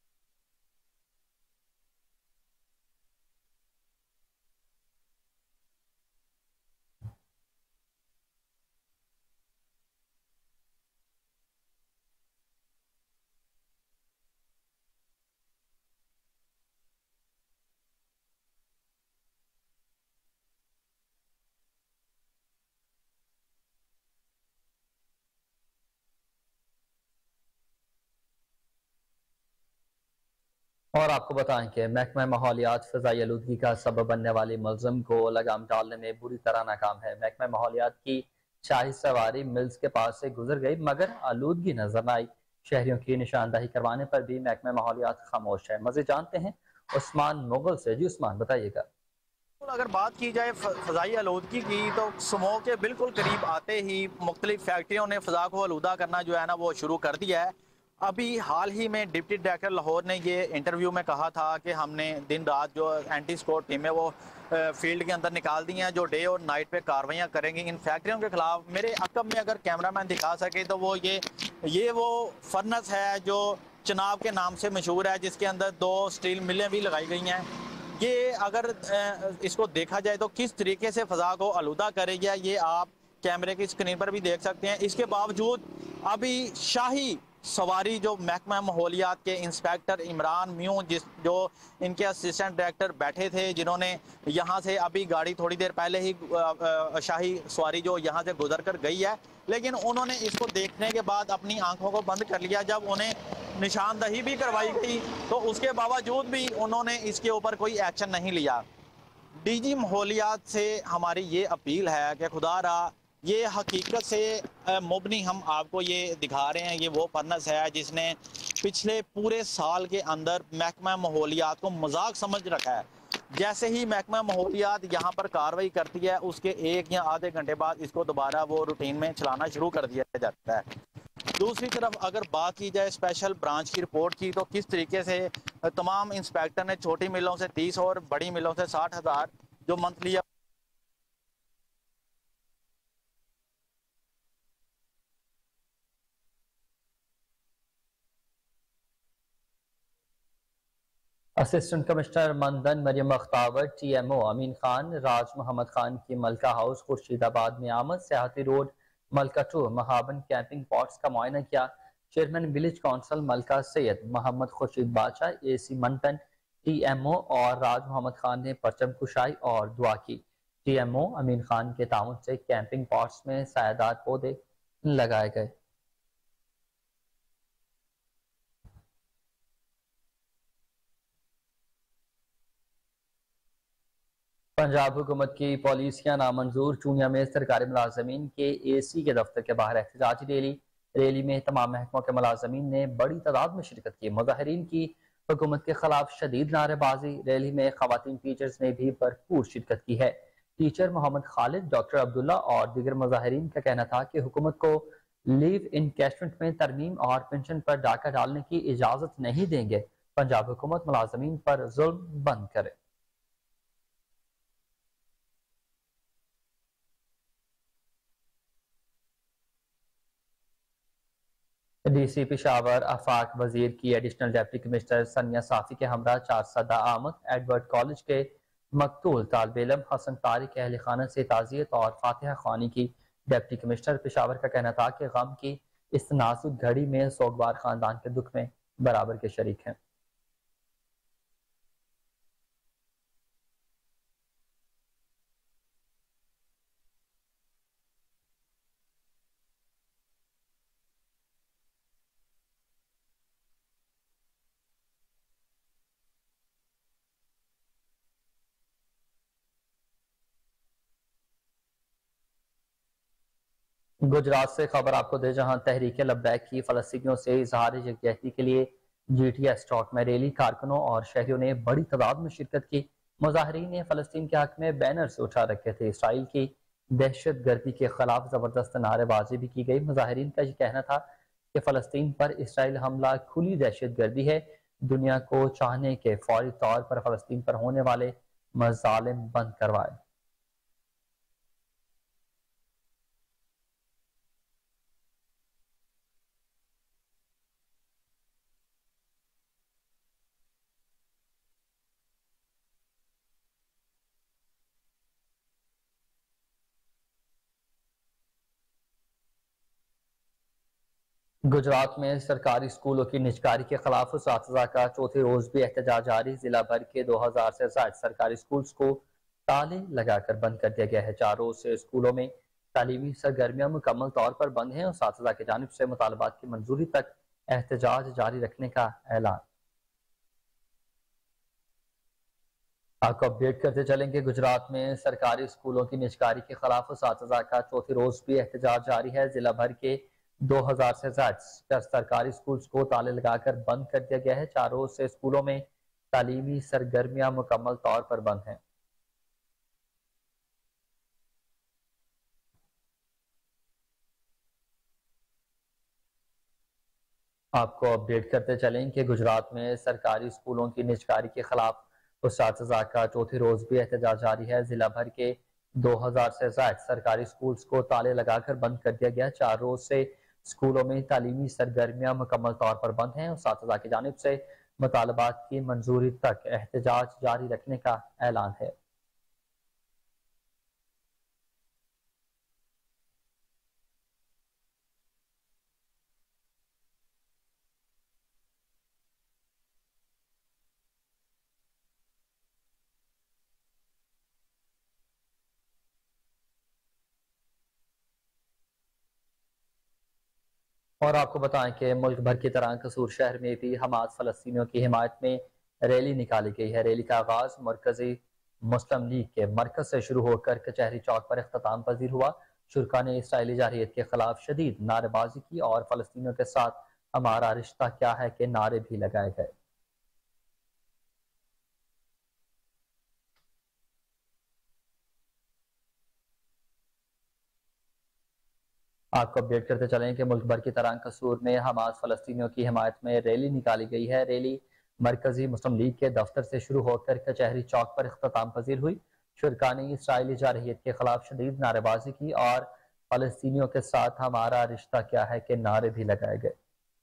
और आपको बताएं कि महकमा माहौलियात फ़िज़ाई आलूदगी का सबब बनने वाले मुलज़िम को लगाम डालने में बुरी तरह नाकाम है। महकमा माहौलियात की शाही सवारी मिल्स के पास से गुजर गई मगर आलूदगी नजर न आई। शहरियों की निशानदही करवाने पर भी महकमा माहौलियात खामोश है। मज़ीद जानते हैं उस्मान मुगल से। जी उस्मान बताइएगा। अगर बात की जाए फ़ज़ाई आलूदगी की तो स्मोक के बिल्कुल करीब आते ही मुख्तलिफ फैक्ट्रियों ने फ़ज़ा को आलूदा करना जो है ना वो शुरू कर दिया है। अभी हाल ही में डिप्टी डायरेक्टर लाहौर ने ये इंटरव्यू में कहा था कि हमने दिन रात जो एंटी स्क्वाड टीमें वो फील्ड के अंदर निकाल दी हैं जो डे और नाइट पे कार्रवाइयाँ करेंगी इन फैक्ट्रियों के खिलाफ। मेरे अकब में अगर कैमरामैन दिखा सके तो वो ये वो फर्नस है जो चनाब के नाम से मशहूर है, जिसके अंदर 2 स्टील मिलें भी लगाई गई हैं। ये अगर इसको देखा जाए तो किस तरीके से फ़ज़ा को आलूदा करेगा ये आप कैमरे की स्क्रीन पर भी देख सकते हैं। इसके बावजूद अभी शाही सवारी जो महकमा माहौलियात के इंस्पेक्टर इमरान म्यू जो इनके असिस्टेंट डायरेक्टर बैठे थे, जिन्होंने यहाँ से अभी गाड़ी थोड़ी देर पहले ही शाही सवारी जो यहाँ से गुजर कर गई है, लेकिन उन्होंने इसको देखने के बाद अपनी आंखों को बंद कर लिया। जब उन्हें निशानदही भी करवाई गई तो उसके बावजूद भी उन्होंने इसके ऊपर कोई एक्शन नहीं लिया। डीजी माहौलियात से हमारी ये अपील है कि खुदारा ये हकीकत से मुबनी हम आपको ये दिखा रहे हैं, ये वो फर्नस है जिसने पिछले पूरे साल के अंदर महकमा माहौलियात को मजाक समझ रखा है। जैसे ही महकमा माहौलियात यहाँ पर कार्रवाई करती है उसके 1 या आधे घंटे बाद इसको दोबारा वो रूटीन में चलाना शुरू कर दिया जाता है। दूसरी तरफ अगर बात की जाए स्पेशल ब्रांच की रिपोर्ट की तो किस तरीके से तमाम इंस्पेक्टर ने छोटी मिलों से 30 और बड़ी मिलों से 60,000 जो monthly assistant commissioner Mardan Maryam Akhtawar, TMO Amin Khan, Raj Mohammad Khan की मलका हाउस खुर्शीदाबाद में आमद। सियाहती रोड मलका 2 महाबन कैंपिंग पॉट्स का मुआयना किया। चेयरमैन विलेज काउंसिल मलका सैयद मोहम्मद खुर्शीद बादशाह, AC मंटन, TMO और राज मोहम्मद खान ने परचम कुशाई और दुआ की। TMO अमीन खान के ताउन से कैंपिंग पॉट्स में सायादार पौधे लगाए गए। पंजाब हुकूमत की पॉलिसियां नामंजूर। चूनिया में सरकारी मुलाजमीन के AC के दफ्तर के बाहर एहतजाजी रैली में तमाम महकमों के मुलाजमीन ने बड़ी तादाद में शिरकत की। मुजाहिरीन की हुकूमत के खिलाफ शदीद नारेबाजी। रैली में खवातीन टीचर्स ने भी भरपूर शिरकत की है। टीचर मोहम्मद खालिद, डॉक्टर अब्दुल्ला और दीगर मुजाहिरीन का कहना था कि हुकूमत को लीव इनकैशमेंट में तरमीम और पेंशन पर डाका डालने की इजाजत नहीं देंगे। पंजाब हुकूमत मुलाजमीन पर जुल्म बंद करे। DC पेशावर आफाक वजीर की एडिशनल डिप्टी कमिश्नर सनिया साफी के हमरा 4 सदा आमद। एडवर्ड कॉलेज के मकतूल तालिब इल्म हसन तारिक के अहल खाना से ताज़ियत और फातिहा ख्वानी की। डिप्टी कमिश्नर पेशावर का कहना था कि गम की इस नाजुक घड़ी में सोगवार खानदान के दुख में बराबर के शरीक हैं। गुजरात से खबर आपको दे, जहां तहरीक लब्बैक की फलस्तीनियों से इजहार यकजहती के लिए GTS चौक में रैली, कारकुनों और शहरियों ने बड़ी तादाद में शिरकत की। मुजाहिरीन ने फलस्तीन के हक में बैनर्स उठा रखे थे। इसराइल की दहशत गर्दी के खिलाफ जबरदस्त नारेबाजी भी की गई। मुजाहिरीन का यह कहना था कि फलस्तीन पर इसराइल हमला खुली दहशत गर्दी है। दुनिया को चाहने के फौरी तौर पर फलस्तीन पर होने वाले मजालिम बंद करवाए। गुजरात में सरकारी स्कूलों की निजकारी के खिलाफ उस्ताद का चौथे रोज भी एहतजाज जारी। जिला भर के 2000 से ज्यादा सरकारी स्कूल्स को ताले लगाकर बंद कर दिया गया है। 4 रोज से स्कूलों में तालीमी सरगर्मियां मुकम्मल तौर पर बंद हैं। उस्ताद की जानिब से मुतालबात की मंजूरी तक एहतजाज जारी रखने का ऐलान। आपको अपडेट करते चलेंगे, गुजरात में सरकारी स्कूलों की निजकारी के खिलाफ उस्ताद का चौथे रोज भी एहतजाज जारी है। जिला भर के 2000 से ज्यादा सरकारी स्कूल्स को ताले लगाकर बंद कर दिया गया है। 4 रोज से स्कूलों में तालीमी सरगर्मियां मुकम्मल तौर पर बंद हैं। आपको अपडेट करते चलें कि गुजरात में सरकारी स्कूलों की निजकारी के खिलाफ उस्ताद का चौथे रोज भी एहतजाज जारी है। जिला भर के 2000 से ज्यादा सरकारी स्कूल्स को ताले लगाकर बंद कर दिया गया। 4 रोज से स्कूलों में तालीमी सरगर्मियां मुकम्मल तौर पर बंद हैं। उस्ताद की जानिब से मुतालबात की मंजूरी तक एहतजाज जारी रखने का ऐलान है। और आपको बताएं कि मुल्क भर की तरह कसूर शहर में भी हमास फलस्तीनियों की हिमायत में रैली निकाली गई है। रैली का आगाज मरकजी मुस्लिम लीग के मरकज से शुरू होकर कचहरी चौक पर इख्तिताम पजीर हुआ। शुरका ने इसराइली जारहियत के खिलाफ शदीद नारेबाजी की और फलस्तीनियों के साथ हमारा रिश्ता क्या है के नारे भी लगाए गए। आपको अपडेट करते चलें कि मुल्क भर की तरह कसूर में हमास फलस्तीनियों की हिमायत में रैली निकाली गई है। रैली मरकजी मुस्लिम लीग के दफ्तर से शुरू होकर कचहरी चौक पर इख्तिताम पजीर हुई। शुरका ने इसराइली जारहियत के खिलाफ शदीद नारेबाजी की और फलस्तीनियों के साथ हमारा रिश्ता क्या है के नारे भी लगाए गए।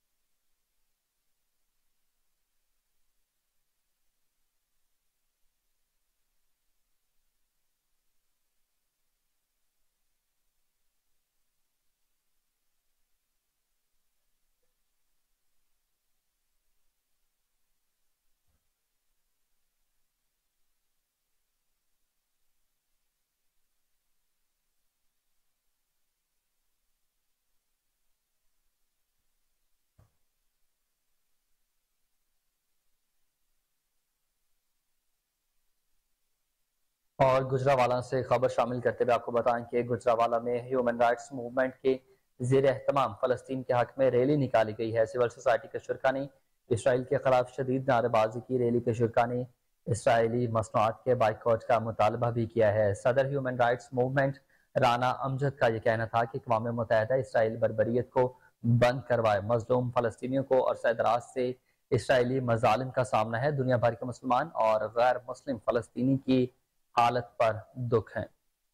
और गुजरावाला से खबर शामिल करते हुए आपको बताएं कि गुजरावाला में ह्यूमन राइट्स मूवमेंट के ज़ेर एहतमाम फलस्तीन के हक में रैली निकाली गई है। सिविल सोसाइटी के शुरका ने इसराइल के खिलाफ शदीद नारेबाजी की। रैली के शुरका ने इसराइली मसनूआत के बाइकआउट का मुतालबा भी किया है। सदर human rights movement Rana Amjad का यह कहना था कि अक़वाम मुत्तहिदा इसराइल बर्बरियत को बंद करवाए। मजलूम फलस्तीनियों को अरसा दराज से इसराइली मजालिम का सामना है। दुनिया भर के मुसलमान और गैर मुस्लिम फलस्तीनी की हालत पर दुख है।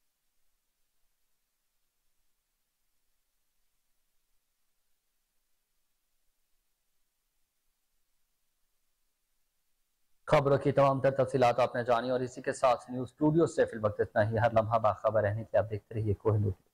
खबरों की तमाम तर तफसीलात आपने जानी और इसी के साथ न्यूज़ स्टूडियो से फिल वक्त इतना ही। हर लम्हा बाखबर रहने के लिए आप देखते रहिए कोहिनूर।